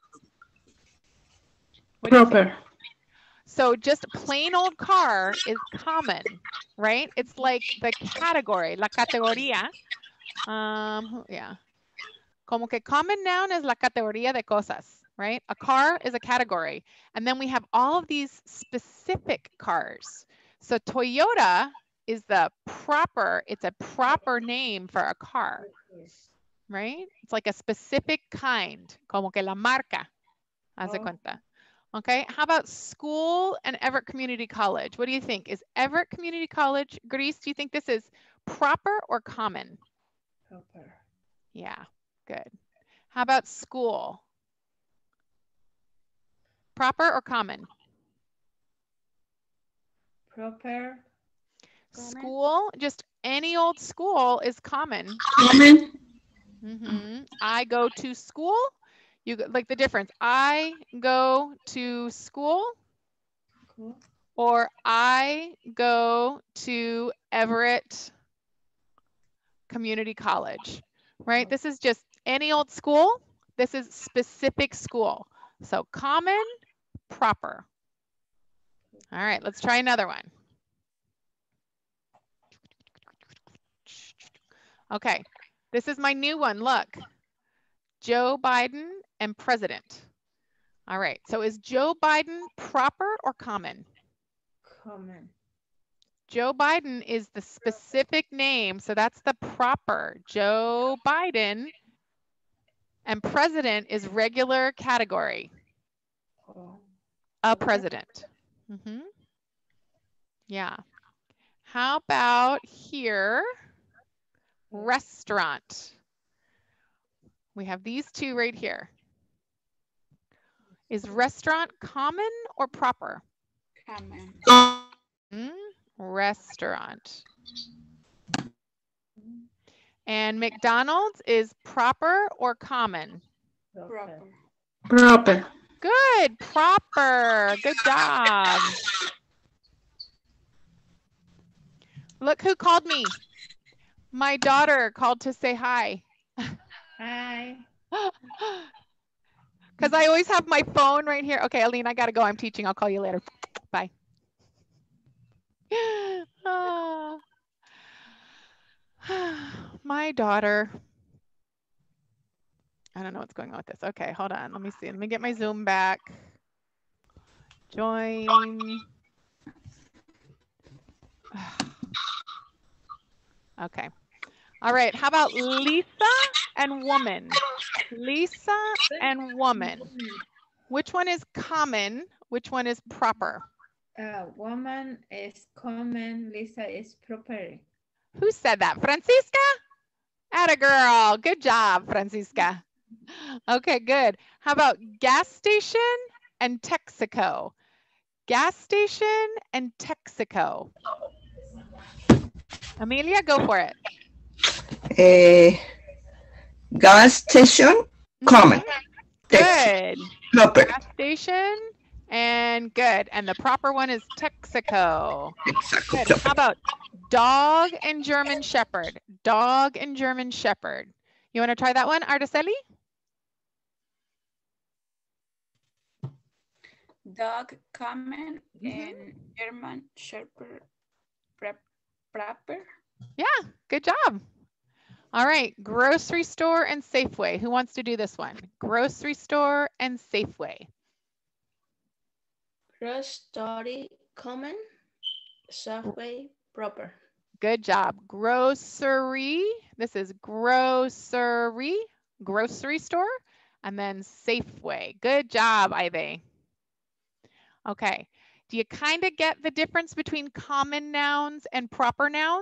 What do you think? Proper. So just plain old car is common, right? It's like the category, la categoría. Um, yeah. Como que common noun is la categoría de cosas, right? A car is a category. And then we have all of these specific cars. So Toyota is the proper, it's a proper name for a car, right? It's like a specific kind, como que la marca, haz de cuenta. Okay, how about school and Everett Community College? What do you think? Is Everett Community College, Gris, do you think this is proper or common? Proper. Yeah, good. How about school? Proper or common? Proper. School, just any old school is common. Common. Mm-hmm. I go to school. You go, like the difference. I go to school, Cool. or I go to Everett Community College, right? This is just any old school. This is specific school. So common, proper. All right, let's try another one. Okay, this is my new one. Look, Joe Biden and president. All right, so is Joe Biden proper or common? Common. Joe Biden is the specific name, so that's the proper. Joe Biden, and president is regular category. Oh. A president. Mm-hmm. Yeah. How about here? Restaurant. We have these two right here. Is restaurant common or proper? Common. Mm, restaurant. And McDonald's is proper or common? Proper. Proper. Good, proper. Good job. Look who called me. My daughter called to say hi. Hi. Because I always have my phone right here. Okay, Aline, I got to go. I'm teaching. I'll call you later. Bye. Ah. My daughter. I don't know what's going on with this. Okay, hold on. Let me see. Let me get my Zoom back. Join. Okay. All right. How about Lisa and woman? Lisa and woman. Which one is common? Which one is proper? Uh, woman is common. Lisa is proper. Who said that? Francisca? Atta girl. Good job, Francisca. Okay, good. How about gas station and Texaco? Gas station and Texaco. Amelia, go for it. Uh, gas station, common. Good. Proper. Gas station and good. And the proper one is Texaco. Texaco. Good. How about dog and German Shepherd? Dog and German Shepherd. You want to try that one, Araceli? Dog, common, and German Shepherd, prep, proper. Yeah, good job. All right, grocery store and Safeway. Who wants to do this one? Grocery store and Safeway. Grocery, common. Safeway, proper. Good job. Grocery. This is grocery, grocery store, and then Safeway. Good job, Ivy. Okay. Do you kind of get the difference between common nouns and proper nouns?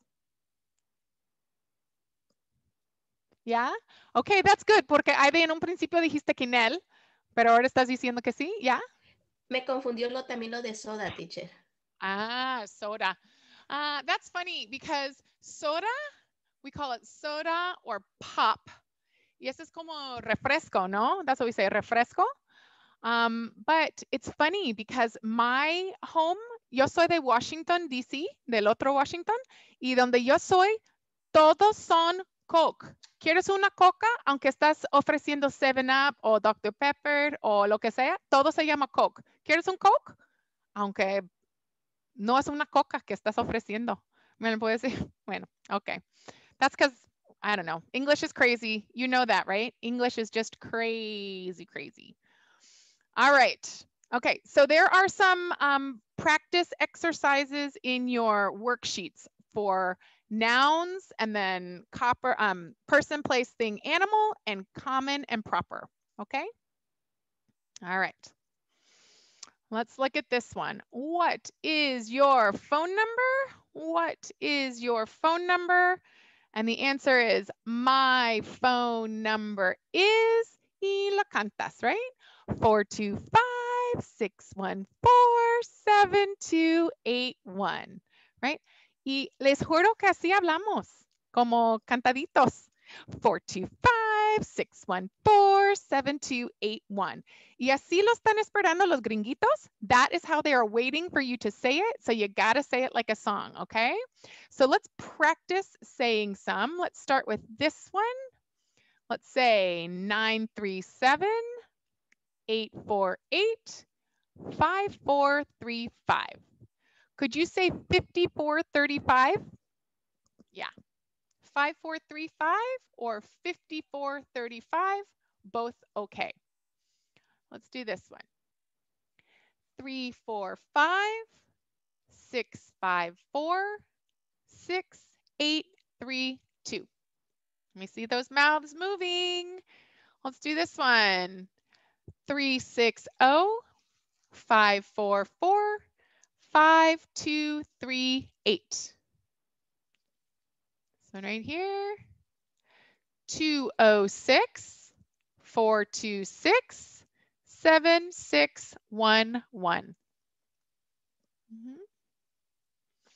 ¿Ya? Okay, that's good, porque Ivy en un principio dijiste que no, pero ahora estás diciendo que sí, ¿ya? Me confundió lo, también lo de soda, teacher. Ah, soda. Uh, that's funny because soda, we call it soda or pop. Y eso es como refresco, ¿no? That's what we say, refresco. Um, but it's funny because my home, yo soy de Washington, D C, del otro Washington, y donde yo soy, todos son Coke. ¿Quieres una coca? Aunque estás ofreciendo seven up o doctor Pepper o lo que sea, todo se llama Coke. ¿Quieres un Coke? Aunque no es una coca que estás ofreciendo. ¿Me lo puedes decir? Bueno, okay. That's because, I don't know, English is crazy. You know that, right? English is just crazy, crazy. All right. Okay, so there are some um, practice exercises in your worksheets for nouns and then copper, um, person, place, thing, animal, and common and proper. Okay. All right. Let's look at this one. What is your phone number? What is your phone number? And the answer is my phone number is, y la cantas, right? four two five, six one four, seven two eight one, right? Y les juro que así hablamos, como cantaditos. four two five, six one four, seven two eight one. Y así lo están esperando los gringuitos. That is how they are waiting for you to say it. So you got to say it like a song, okay? So let's practice saying some. Let's start with this one. Let's say nine three seven, eight four eight, five four three five. Could you say fifty-four thirty-five? Yeah. five four three five or fifty-four thirty-five, both okay. Let's do this one. three four five, six five four, six eight three two. Let me see those mouths moving. Let's do this one. three six zero, five four four, five two three eight. This one right here. two oh six, four two six, seven six one one. Mm-hmm.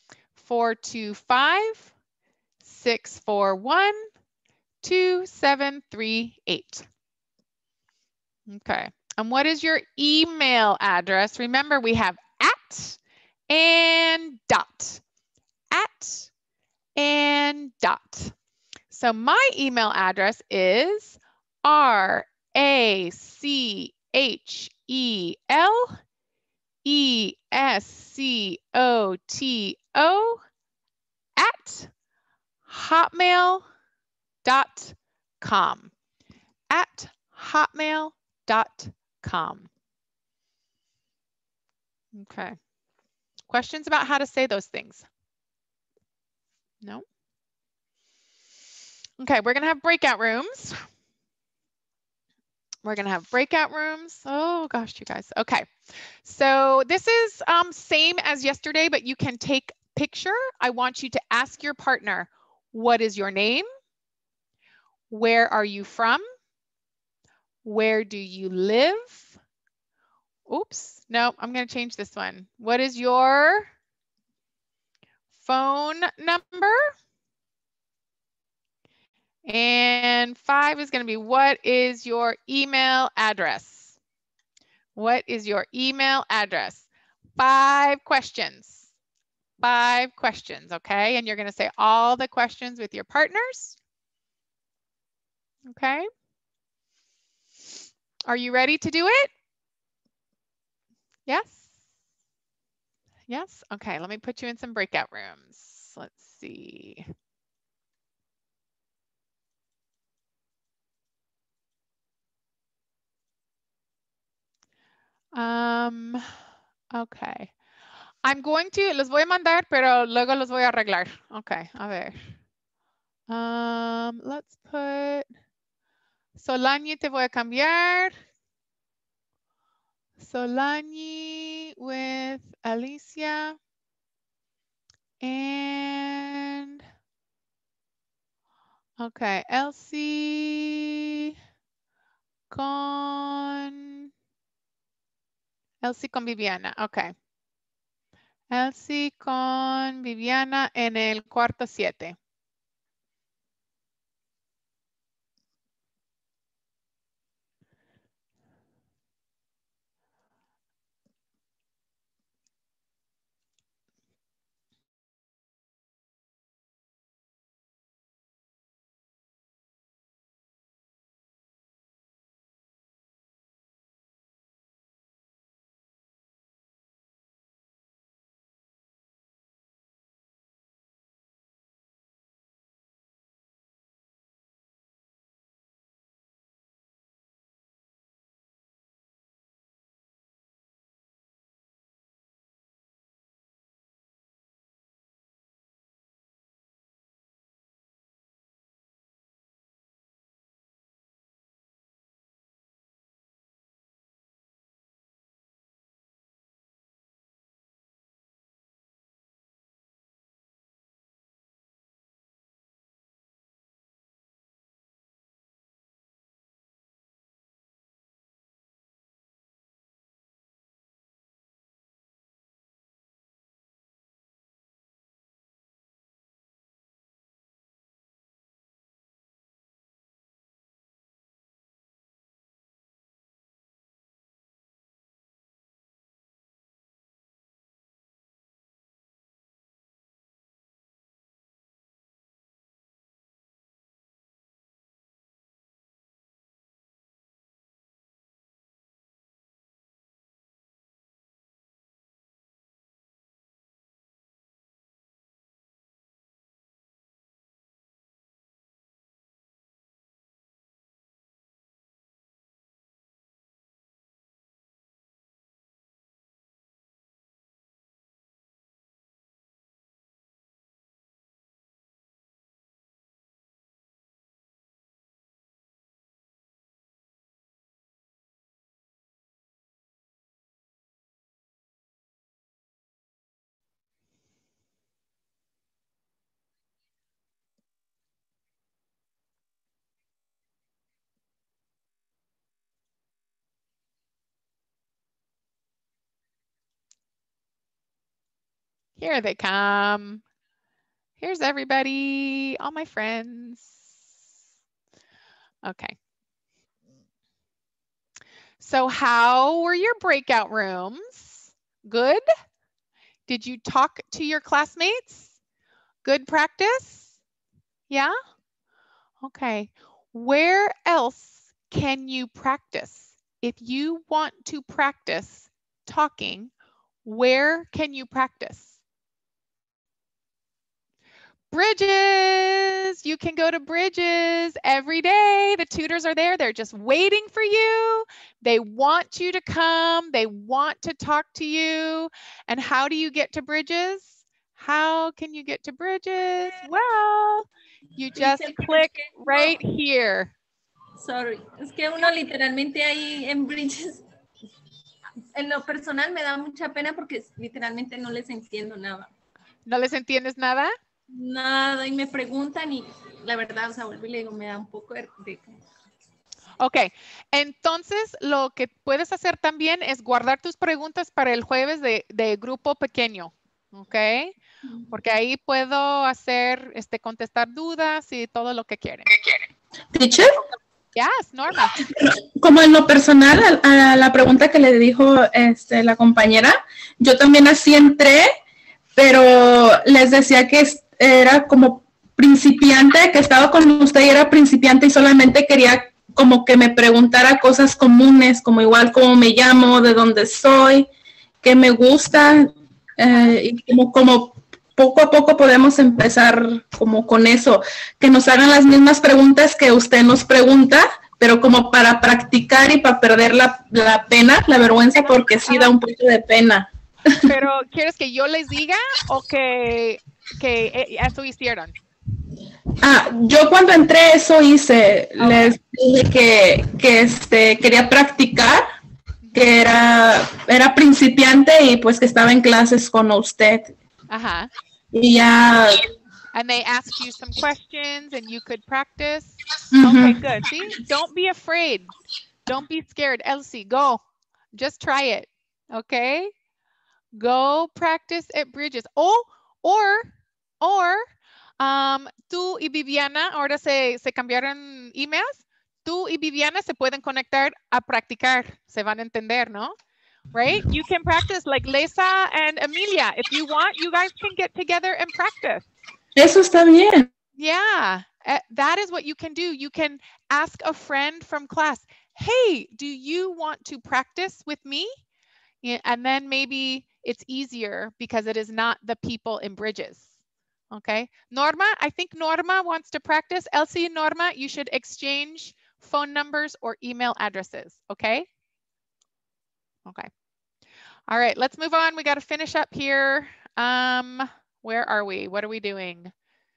four two five, six four one, two seven three eight. Okay. And what is your email address? Remember, we have at and dot. At and dot. So my email address is R A C H E L E S C O T O at hotmail dot com. At hotmail dot com. Okay. Questions about how to say those things? No? Okay, we're going to have breakout rooms. We're going to have breakout rooms. Oh, gosh, you guys. Okay, so this is um, same as yesterday, but you can take picture. I want you to ask your partner, what is your name? Where are you from? Where do you live? Oops, no, I'm going to change this one. What is your phone number? And five is going to be, what is your email address? What is your email address? Five questions. Five questions, okay? And you're going to say all the questions with your partners. Okay? Are you ready to do it? Yes? Yes? Okay, let me put you in some breakout rooms. Let's see. Um, okay. I'm going to, los voy a mandar, pero luego los voy a arreglar. Okay, a ver. Um, let's put, Solani te voy a cambiar. Solani with Alicia. And, okay, Elsie con, Elsie con Viviana, okay. Elsie con Viviana en el cuarto siete. Here they come. Here's everybody, all my friends. Okay. So how were your breakout rooms? Good? Did you talk to your classmates? Good practice? Yeah? Okay. Where else can you practice? If you want to practice talking, where can you practice? Bridges, you can go to Bridges every day. The tutors are there. They're just waiting for you. They want you to come. They want to talk to you. And how do you get to Bridges? How can you get to Bridges? Well, you just click right here. Sorry, es que uno literalmente ahí en Bridges, en lo personal me da mucha pena porque literalmente no les entiendo nada. ¿No les entiendes nada? Nada, y me preguntan y la verdad, o sea, vuelvo y le digo, me da un poco de... de... Ok, entonces lo que puedes hacer también es guardar tus preguntas para el jueves de, de grupo pequeño, ok, porque ahí puedo hacer, este, contestar dudas y todo lo que quieren. Teacher, Yes, Norma. como en lo personal, a, a la pregunta que le dijo este, la compañera, yo también así entré, pero les decía que es- era como principiante, que estaba con usted y era principiante y solamente quería como que me preguntara cosas comunes, como igual cómo me llamo, de dónde soy, qué me gusta, eh, y como, como poco a poco podemos empezar como con eso, que nos hagan las mismas preguntas que usted nos pregunta, pero como para practicar y para perder la, la pena, la vergüenza, porque sí da un poco de pena. Pero ¿quieres que yo les diga o que, que eh, eso hicieron? Ah, yo cuando entré eso hice, les dije que, que este, quería practicar, que era, era principiante y pues que estaba en clases con usted. Ajá. Y ya, And they asked you some questions and you could practice. Mhm. Okay, good. See, don't be afraid. Don't be scared. Elsie, go. Just try it. Okay. Go practice at Bridges. Oh, or, or, um, tú y Viviana, ahora se, se cambiaron emails. Tú y Viviana se pueden conectar a practicar. Se van a entender, ¿no? Right? You can practice like Lesa and Emilia. If you want, you guys can get together and practice. eso está bien. Yeah, uh, that is what you can do. You can ask a friend from class, hey, do you want to practice with me? Yeah, and then maybe it's easier because it is not the people in Bridges. Okay, Norma, I think Norma wants to practice. Elsie and Norma, you should exchange phone numbers or email addresses, okay? Okay. All right, let's move on. We got to finish up here. Um, where are we? What are we doing?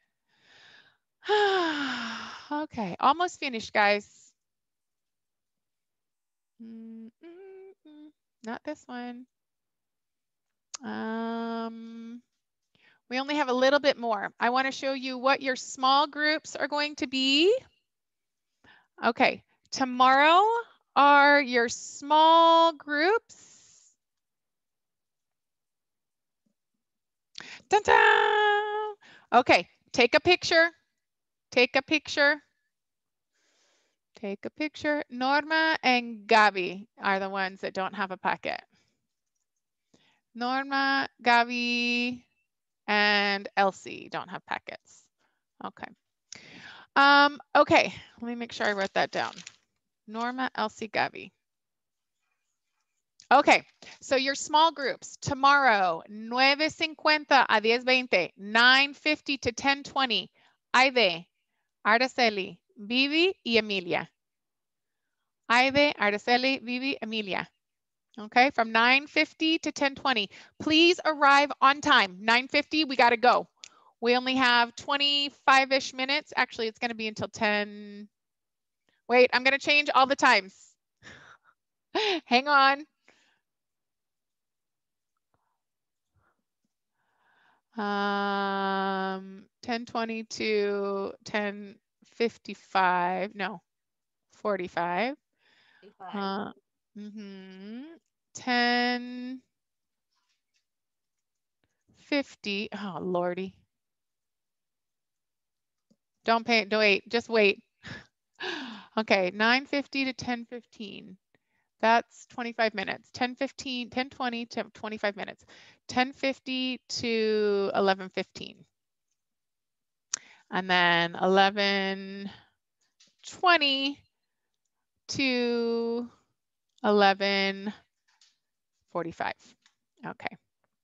Okay, almost finished, guys. Mm, mm, mm, Not this one. Um, we only have a little bit more. I want to show you what your small groups are going to be. Okay, tomorrow are your small groups. Ta-da! Okay, take a picture. Take a picture. Take a picture. Norma and Gabi are the ones that don't have a packet. Norma, Gabi, and Elsie don't have packets. Okay. Um, okay, let me make sure I wrote that down. Norma, Elsie, Gabi. Okay, so your small groups tomorrow, nueve cincuenta a diez veinte, nine fifty to ten twenty, Aide, Araceli, Vivi, y Emilia. Aide, Araceli, Vivi, Emilia. Okay, from nine fifty to ten twenty. Please arrive on time. nine fifty, we got to go. We only have twenty-five-ish minutes. Actually, it's going to be until ten. Wait, I'm going to change all the times. Hang on. Um, ten twenty to ten fifty-five. No, forty-five. Uh, mm-hmm. ten fifty. Oh, Lordy. Don't pay, don't wait, just wait. Okay, nine fifty to ten fifteen. That's twenty-five minutes. ten fifteen, ten twenty to twenty-five minutes. ten fifty to eleven fifteen. And then eleven twenty to eleven forty-five. Okay.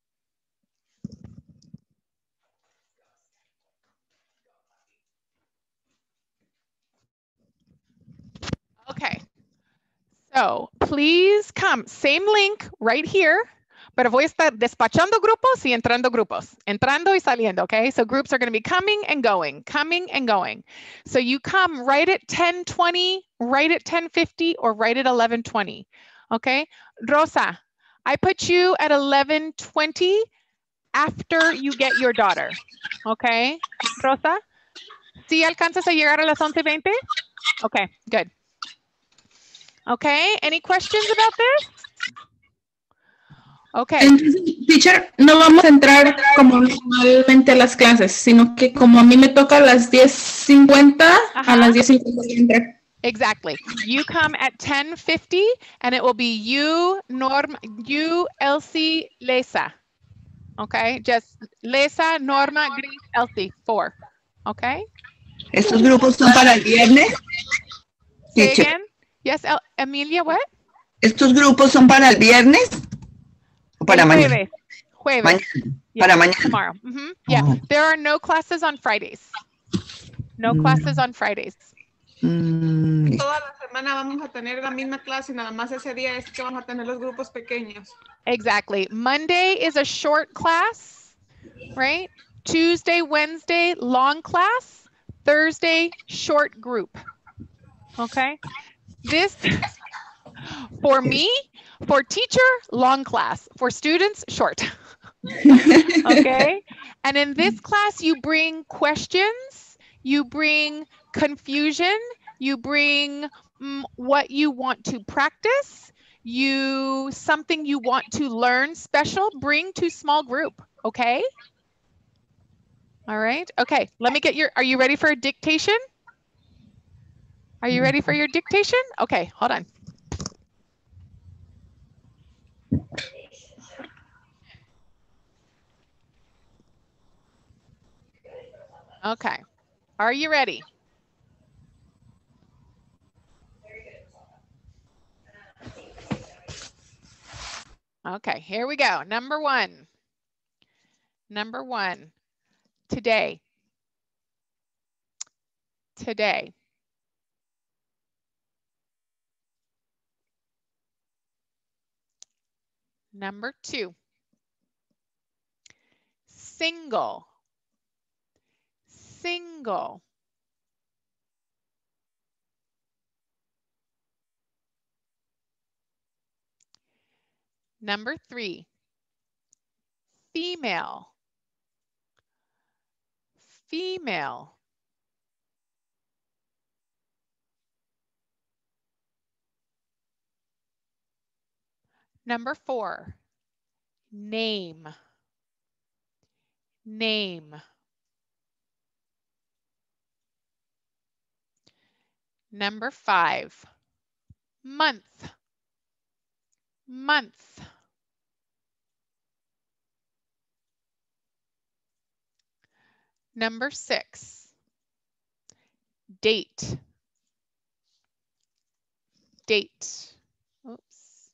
Okay. So please come. Same link right here. Pero voy a estar despachando grupos y entrando grupos. Entrando y saliendo, okay? So groups are going to be coming and going, coming and going. So you come right at ten twenty, right at ten fifty, or right at eleven twenty, okay? Rosa, I put you at eleven twenty after you get your daughter, okay? Rosa, ¿sí alcanzas a llegar a las once veinte? Okay, good. Okay, any questions about this? Okay. Entonces, teacher, no vamos a entrar como normalmente a las clases, sino que como a mí me toca a las diez cincuenta, a las diez cincuenta voy a entrar. Exactly. You come at ten fifty and it will be you, Norma, you, Elsie, Lesa. Okay, just Lesa, Norma, Gris, Elsie, four. Okay. ¿Estos grupos son para el viernes? Say Teacher. again? Yes, El Emilia, what? ¿Estos grupos son para el viernes? ¿O para mañana? Jueves. Jueves. Mañana. Yeah, Para mañana. tomorrow. Mhm. Yeah, Oh. there are no classes on Fridays. No Mm. classes on Fridays. Mm, Toda la semana vamos a tener la misma clase y nada más ese día es que vamos a tener los grupos pequeños. Exactly. Monday is a short class, right? Tuesday, Wednesday, long class. Thursday, short group. Okay. This, for me, for teacher, long class. For students, short. Okay. And in this class, you bring questions, you bring confusion, you bring mm, what you want to practice, you something you want to learn special, bring to small group. Okay. All right. Okay. Let me get your, are you ready for a dictation? Are you ready for your dictation? Okay, hold on. Okay, are you ready? Okay, here we go. Number one. Number one. Today. Today. Number two, single, single. Number three, female, female. Number four, name, name. Number five, month, month. Number six, date, date. Oops.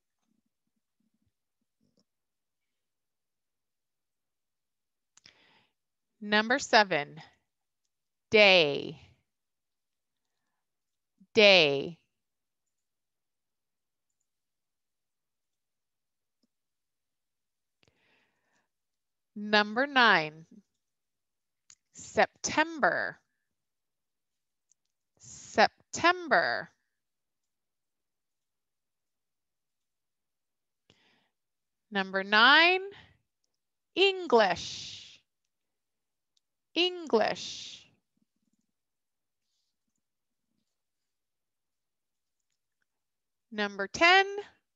Number seven, day, day. Number nine, September, September. Number nine, English, English. Number ten,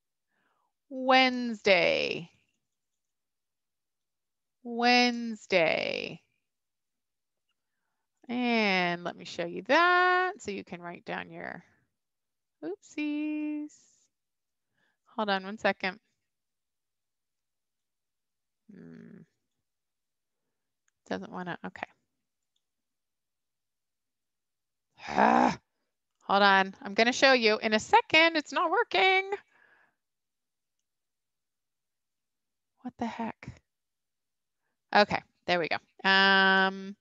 Wednesday, Wednesday. And let me show you that so you can write down your oopsies. Hold on one second. Hmm. Doesn't want to, okay. Ah, hold on, I'm going to show you in a second. It's not working. What the heck? Okay, there we go. Um,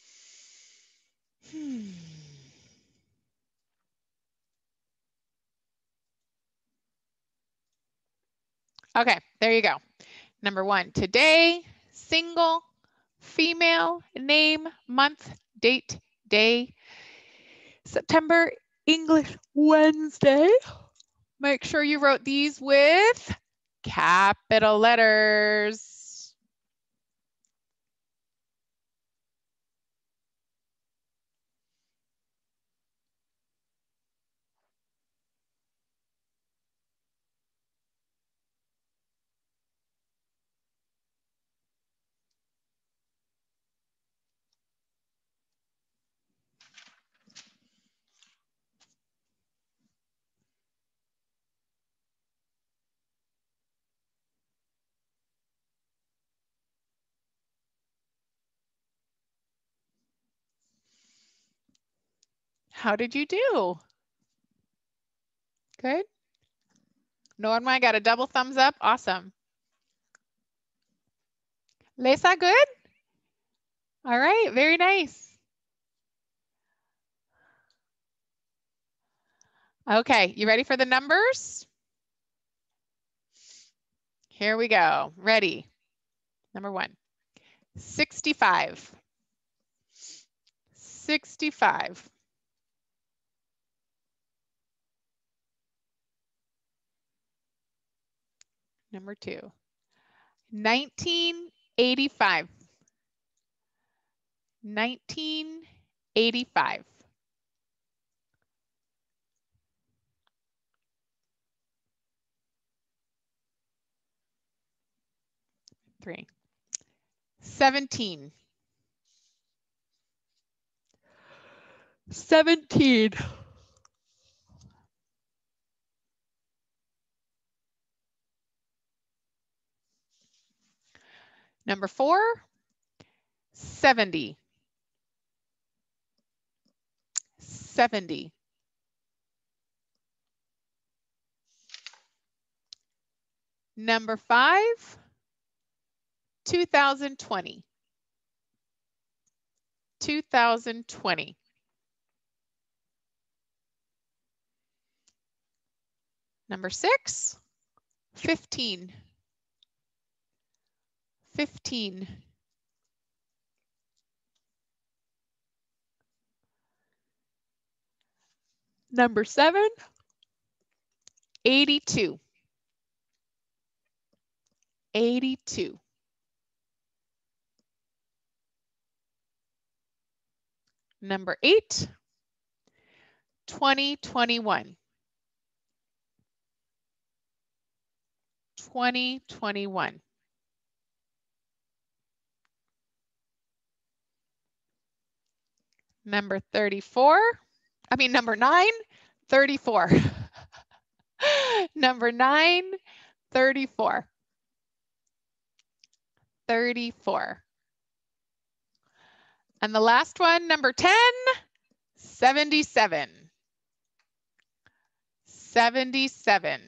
hmm. Okay, there you go. Number one, today, single, female, name, month, date, day, September, English, Wednesday. Make sure you wrote these with capital letters. How did you do? Good? Norma, I got a double thumbs up. Awesome. Lisa, good? All right, very nice. Okay, you ready for the numbers? Here we go. Ready? Number one, sixty-five. sixty-five. Number two, nineteen eighty-five. nineteen eighty-five. Three. seventeen. seventeen. Number four, seventy. seventy. Number five, two thousand twenty. two thousand twenty. Number six, fifteen. fifteen. Number seven, eighty-two. eighty-two. Number eight, twenty twenty-one. twenty twenty-one. Number thirty-four, I mean number nine, thirty-four. Number nine, thirty-four. thirty-four. And the last one, number ten, seventy-seven. seventy-seven.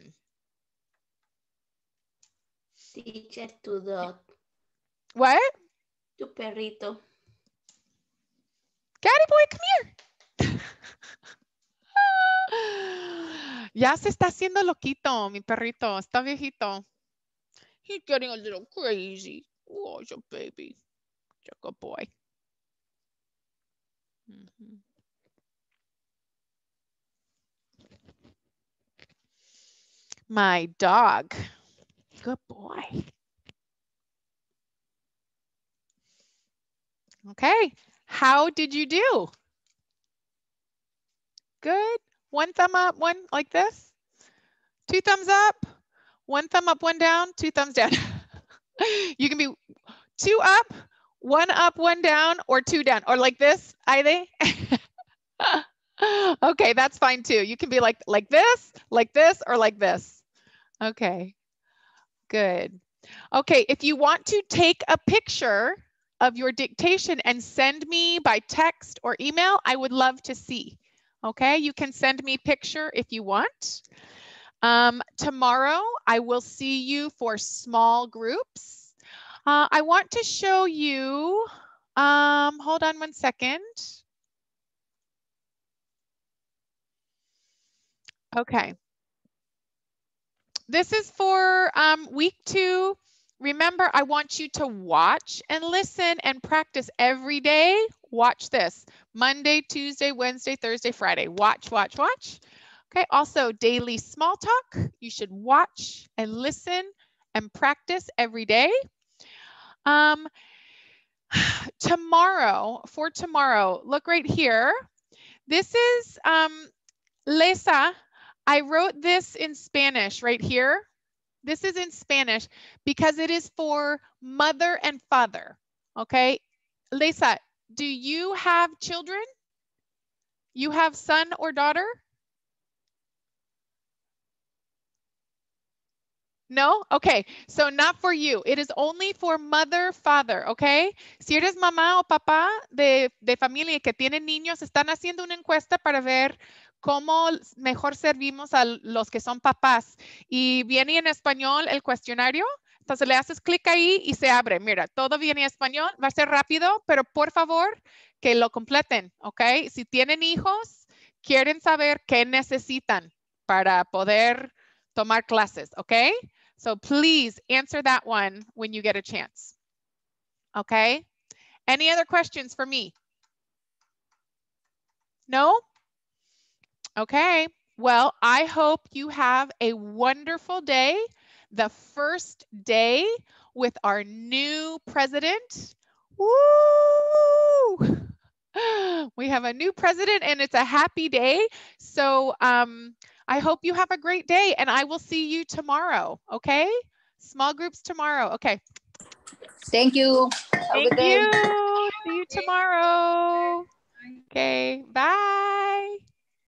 Teacher, tu dog. What? Tu perrito. Daddy boy, come here. Ya se está haciendo loquito, mi perrito. Está viejito. He's getting a little crazy. Oh, your baby. You're a good boy. Mm-hmm. My dog. Good boy. Okay. How did you do? Good. One thumb up, one like this. Two thumbs up. One thumb up, one down, two thumbs down. You can be two up, One up, one down, or two down, or like this, Aide? Okay, that's fine too. You can be like, like this, like this, or like this. Okay, good. Okay, if you want to take a picture of your dictation and send me by text or email, I would love to see. Okay, you can send me a picture if you want. Um, tomorrow, I will see you for small groups. Uh, I want to show you, um, hold on one second. Okay. This is for um, week two. Remember, I want you to watch and listen and practice every day. Watch this. Monday, Tuesday, Wednesday, Thursday, Friday. Watch, watch, watch. Okay, also daily small talk. You should watch and listen and practice every day. Um, tomorrow, for tomorrow, look right here. This is um, Lesa. I wrote this in Spanish right here. This is in Spanish because it is for mother and father. Okay, Lesa, do you have children? You have son or daughter? No? Okay, so not for you. It is only for mother, father, okay? Si eres mamá o papá de, de familia que tienen niños, están haciendo una encuesta para ver cómo mejor servimos a los que son papás. Y viene en español el cuestionario. Entonces le haces clic ahí y se abre. Mira, todo viene en español. Va a ser rápido, pero por favor que lo completen, ¿ok? Si tienen hijos, quieren saber qué necesitan para poder tomar clases, ¿ok? So please answer that one when you get a chance. Okay? Any other questions for me? No? Okay. Well, I hope you have a wonderful day. The first day with our new president. Woo! We have a new president and it's a happy day. So um, I hope you have a great day and I will see you tomorrow. Okay? Small groups tomorrow. Okay. Thank you. Have a Thank good day. you. See you tomorrow. Okay. Bye.